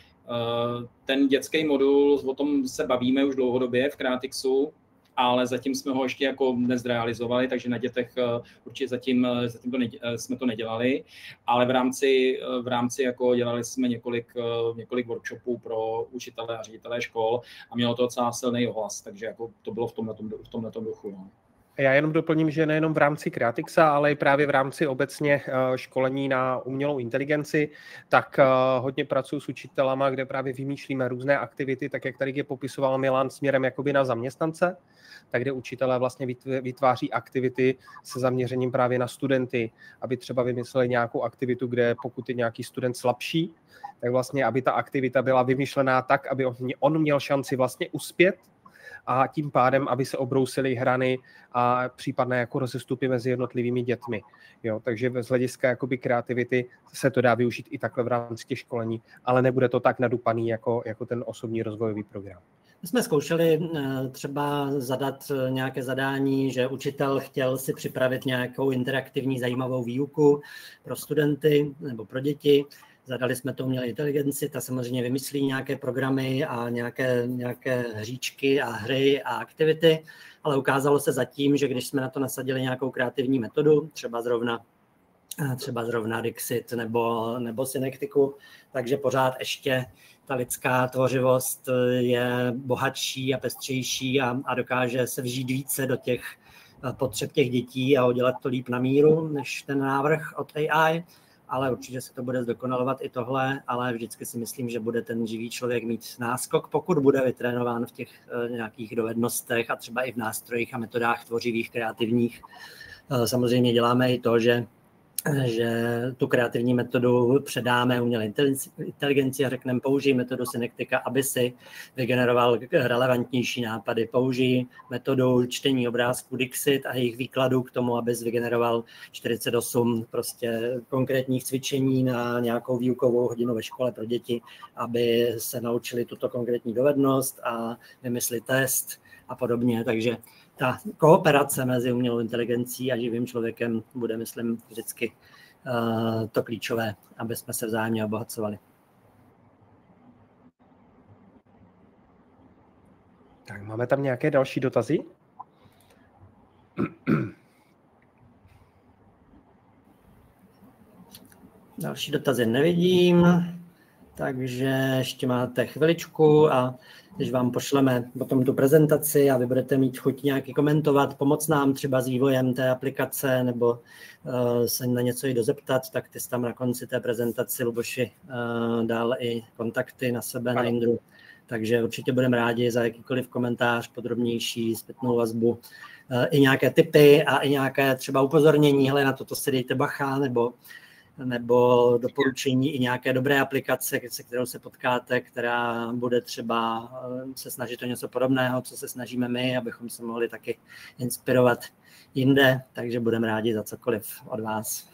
Ten dětský modul, o tom se bavíme už dlouhodobě v Creatixu, ale zatím jsme ho ještě jako nezrealizovali, takže na dětech určitě zatím jsme to nedělali, ale v rámci jako dělali jsme několik workshopů pro učitele a ředitele škol a mělo to docela silný ohlas, takže jako to bylo v tomhletom duchu. No. Já jenom doplním, že nejenom v rámci Creatixa, ale i právě v rámci obecně školení na umělou inteligenci, tak hodně pracuji s učitelama, kde právě vymýšlíme různé aktivity, tak jak tady je popisoval Milan směrem jakoby na zaměstnance, tak kde učitelé vlastně vytváří aktivity se zaměřením právě na studenty, aby třeba vymysleli nějakou aktivitu, kde pokud je nějaký student slabší, tak vlastně, aby ta aktivita byla vymyšlená tak, aby on měl šanci vlastně uspět, a tím pádem, aby se obrousily hrany a případné jako rozestupy mezi jednotlivými dětmi. Jo, takže z hlediska jakoby kreativity se to dá využít i takhle v rámci těch školení, ale nebude to tak nadupaný jako ten osobní rozvojový program. My jsme zkoušeli třeba zadat nějaké zadání, že učitel chtěl si připravit nějakou interaktivní zajímavou výuku pro studenty nebo pro děti. Zadali jsme to umělé inteligenci, ta samozřejmě vymyslí nějaké programy a nějaké hříčky a hry a aktivity, ale ukázalo se zatím, že když jsme na to nasadili nějakou kreativní metodu, třeba zrovna Dixit nebo Synektiku, takže pořád ještě ta lidská tvořivost je bohatší a pestřejší a dokáže se vžít více do těch potřeb těch dětí a udělat to líp na míru než ten návrh od AI. Ale určitě se to bude zdokonalovat i tohle, ale vždycky si myslím, že bude ten živý člověk mít náskok, pokud bude vytrénován v těch nějakých dovednostech a třeba i v nástrojích a metodách tvořivých, kreativních. Samozřejmě děláme i to, že tu kreativní metodu předáme umělé inteligenci a řekneme, použij metodu Synektika, aby si vygeneroval relevantnější nápady. Použij metodu čtení obrázků Dixit a jejich výkladů k tomu, abys vygeneroval 48 prostě konkrétních cvičení na nějakou výukovou hodinu ve škole pro děti, aby se naučili tuto konkrétní dovednost a vymyslit test a podobně. Takže ta kooperace mezi umělou inteligencí a živým člověkem bude, myslím, vždycky to klíčové, aby jsme se vzájemně obohacovali. Tak, máme tam nějaké další dotazy? Další dotazy nevidím, takže ještě máte chviličku a když vám pošleme potom tu prezentaci a vy budete mít chuť nějaký komentovat, pomoct nám třeba s vývojem té aplikace nebo se na něco i dozeptat, tak ty jsi tam na konci té prezentaci, Luboši, dal i kontakty na sebe, na Jindru. Takže určitě budeme rádi za jakýkoliv komentář, podrobnější zpětnou vazbu, i nějaké tipy a i nějaké třeba upozornění, hele, na toto si dejte bacha, nebo doporučení i nějaké dobré aplikace, se kterou se potkáte, která bude třeba se snažit o něco podobného, co se snažíme my, abychom se mohli taky inspirovat jinde, takže budeme rádi za cokoliv od vás.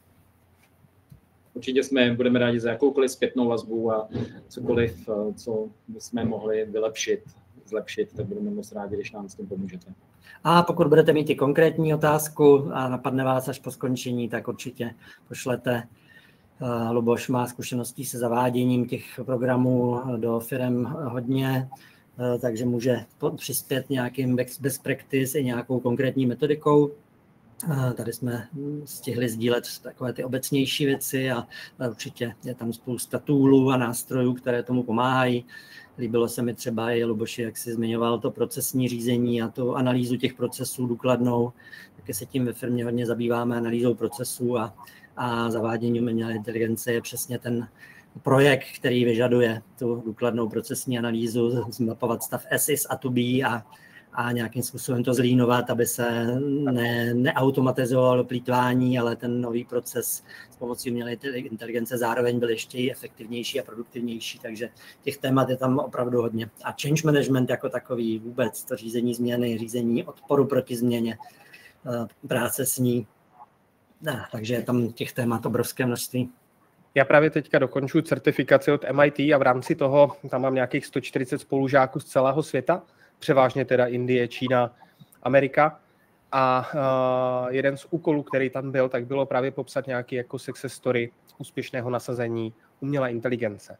Určitě budeme rádi za jakoukoliv zpětnou vazbu a cokoliv, co bychom mohli zlepšit, tak budeme moc rádi, když nám s tím pomůžete. A pokud budete mít i konkrétní otázku a napadne vás až po skončení, tak určitě pošlete. Luboš má zkušeností se zaváděním těch programů do firem hodně, takže může přispět nějakým best practice i nějakou konkrétní metodikou. Tady jsme stihli sdílet takové ty obecnější věci a určitě je tam spousta toolů a nástrojů, které tomu pomáhají. Líbilo se mi třeba i, Luboši, jak jsi zmiňoval to procesní řízení a tu analýzu těch procesů důkladnou. Taky se tím ve firmě hodně zabýváme, analýzou procesů a zavádění umělé inteligence je přesně ten projekt, který vyžaduje tu důkladnou procesní analýzu, zmapovat stav as is a to be a nějakým způsobem to zlínovat, aby se neautomatizovalo plýtvání, ale ten nový proces s pomocí umělé inteligence zároveň byl ještě i efektivnější a produktivnější, takže těch témat je tam opravdu hodně. A change management jako takový vůbec, to řízení změny, řízení odporu proti změně, práce s ní, takže je tam těch témat obrovské množství. Já právě teďka dokončuji certifikaci od MIT a v rámci toho tam mám nějakých 140 spolužáků z celého světa, převážně teda Indie, Čína, Amerika. A jeden z úkolů, který tam byl, tak bylo právě popsat nějaký jako success story úspěšného nasazení umělé inteligence.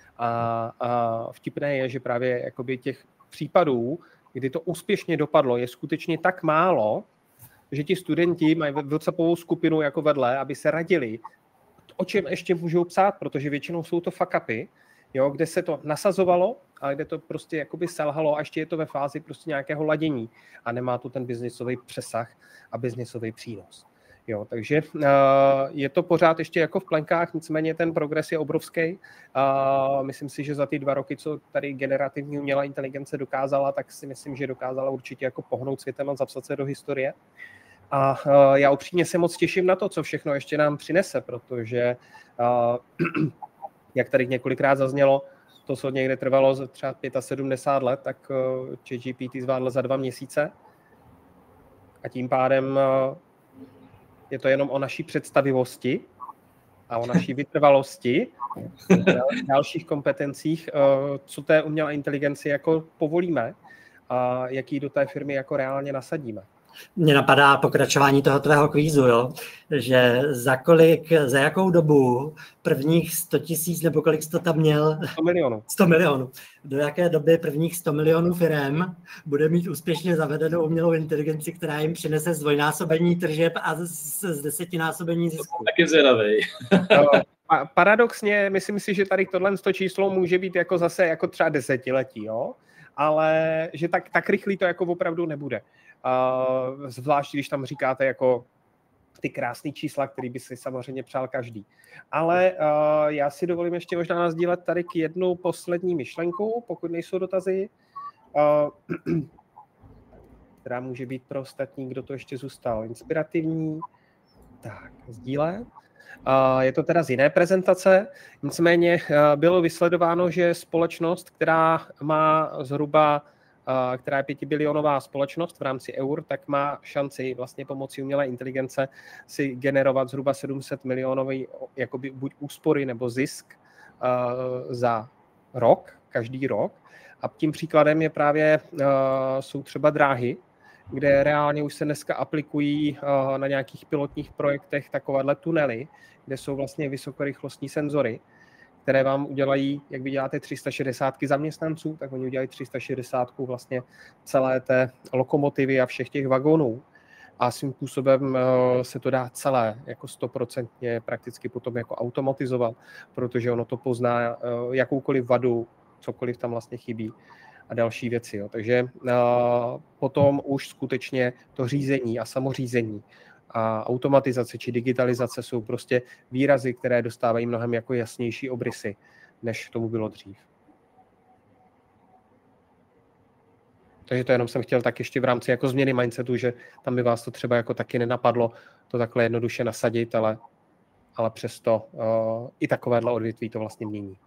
A vtipné je, že právě jakoby těch případů, kdy to úspěšně dopadlo, je skutečně tak málo, že ti studenti mají WhatsAppovou skupinu jako vedle, aby se radili, o čem ještě můžou psát, protože většinou jsou to fuck upy, jo, kde se to nasazovalo a kde to prostě jakoby selhalo a ještě je to ve fázi prostě nějakého ladění a nemá to ten biznisový přesah a biznisový přínos. Jo, takže je to pořád ještě jako v plenkách, nicméně ten progres je obrovský. Myslím si, že za ty 2 roky, co tady generativní umělá inteligence dokázala, tak si myslím, že dokázala určitě jako pohnout světem a zapsat se do historie. A já upřímně se moc těším na to, co všechno ještě nám přinese, protože jak tady několikrát zaznělo, to, co někde trvalo třeba 75 let, tak ChatGPT zvládl za 2 měsíce. A tím pádem je to jenom o naší představivosti a o naší vytrvalosti, dalších kompetencích, co té umělé inteligenci jako povolíme a jaký do té firmy jako reálně nasadíme. Mně napadá pokračování toho tvého kvízu, jo? Že za jakou dobu prvních 100 000, nebo kolik jsi to tam měl? 100 milionů. 100 milionů. Do jaké doby prvních 100 milionů firem bude mít úspěšně zavedenou umělou inteligenci, která jim přinese zdvojnásobení tržeb a z 10násobení zisku? Taky zvědavej. Paradoxně, myslím si, že tady tohle číslo může být jako zase jako třeba 10letí, jo? Ale že tak rychlý to jako opravdu nebude. Zvlášť, když tam říkáte jako ty krásné čísla, který by si samozřejmě přál každý. Ale já si dovolím ještě možná nasdílet tady k jednu poslední myšlenku, pokud nejsou dotazy, která může být pro ostatní, kdo to ještě zůstal inspirativní. Tak, sdílet. Je to teda z jiné prezentace, nicméně bylo vysledováno, že společnost, která je 5 bilionová společnost v rámci eur, tak má šanci vlastně pomocí umělé inteligence si generovat zhruba 700 milionový jakoby buď úspory nebo zisk za rok, každý rok. A tím příkladem je právě, jsou třeba dráhy, kde reálně už se dneska aplikují na nějakých pilotních projektech takovéhle tunely, kde jsou vlastně vysokorychlostní senzory, které vám udělají, jak vy děláte 360 zaměstnanců, tak oni udělají 360 vlastně celé té lokomotivy a všech těch vagónů. A svým způsobem se to dá celé jako 100% prakticky potom jako automatizovat, protože ono to pozná jakoukoliv vadu, cokoliv tam vlastně chybí a další věci. Jo. Takže potom už skutečně to řízení a samořízení a automatizace či digitalizace jsou prostě výrazy, které dostávají mnohem jako jasnější obrysy, než tomu bylo dřív. Takže to jenom jsem chtěl tak ještě v rámci jako změny mindsetu, že tam by vás to třeba jako taky nenapadlo to takhle jednoduše nasadit, ale přesto i takovéhle odvětví to vlastně mění.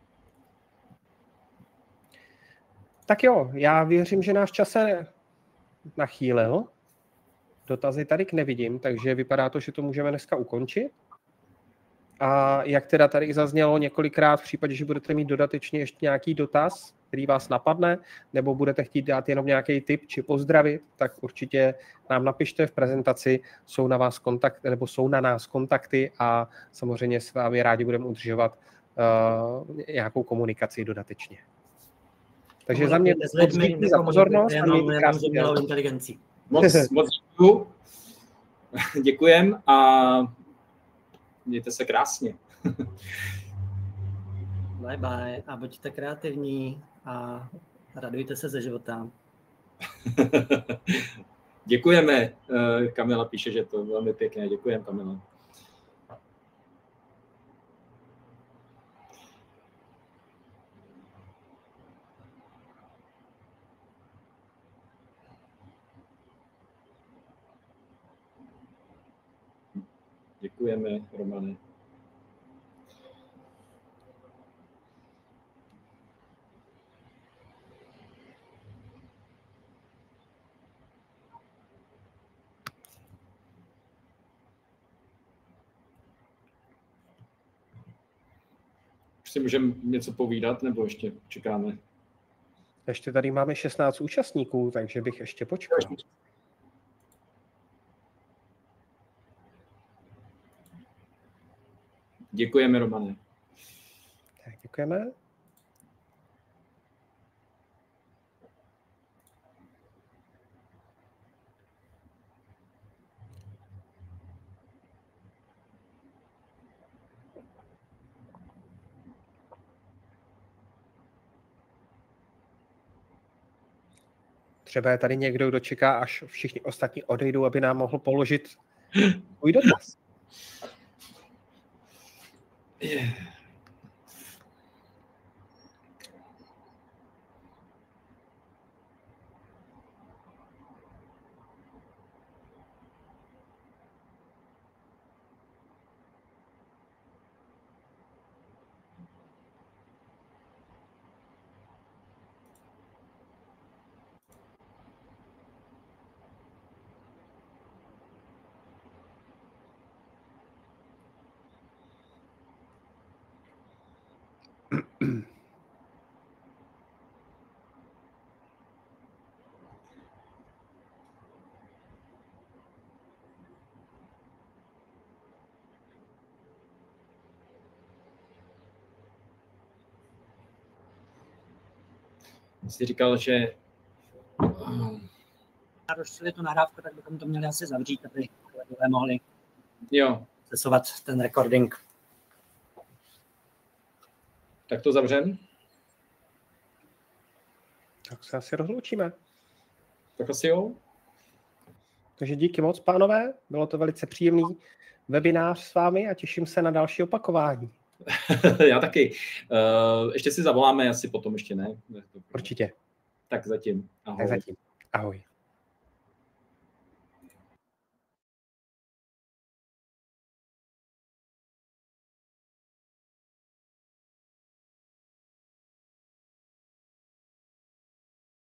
Tak jo, já věřím, že náš čas se nachýlil. Dotazy tady nevidím, takže vypadá to, že to můžeme dneska ukončit. A jak teda tady zaznělo několikrát, v případě, že budete mít dodatečně ještě nějaký dotaz, který vás napadne, nebo budete chtít dát jenom nějaký tip či pozdravit, tak určitě nám napište v prezentaci, jsou na vás kontakty, nebo jsou na nás kontakty a samozřejmě s vámi rádi budeme udržovat nějakou komunikaci dodatečně. Takže za mě díky za pozornost a mějte krásný den. Moc děkuju. Děkujem a mějte se krásně. Bye bye a buďte kreativní a radujte se ze života. Děkujeme. Kamila píše, že to velmi pěkné. Děkujeme, Kamila. Děkujeme, Romane. Už si můžeme něco povídat, nebo ještě čekáme? Ještě tady máme 16 účastníků, takže bych ještě počkal. Děkujeme, Romane. Tak, děkujeme. Třeba je tady někdo, kdo čeká, až všichni ostatní odejdou, aby nám mohl položit svůj dotaz. Jsi říkal, že... Rozšili tu nahrávku, tak bychom to měli asi zavřít, aby kolegové mohli sesovat ten recording. Tak to zavřem? Tak se asi rozloučíme. Tak asi jo. Takže díky moc, pánové. Bylo to velice příjemný webinář s vámi a těším se na další opakování. Já taky. Ještě si zavoláme, asi potom ještě ne. Určitě. Tak zatím. Ahoj. Tak zatím. Ahoj.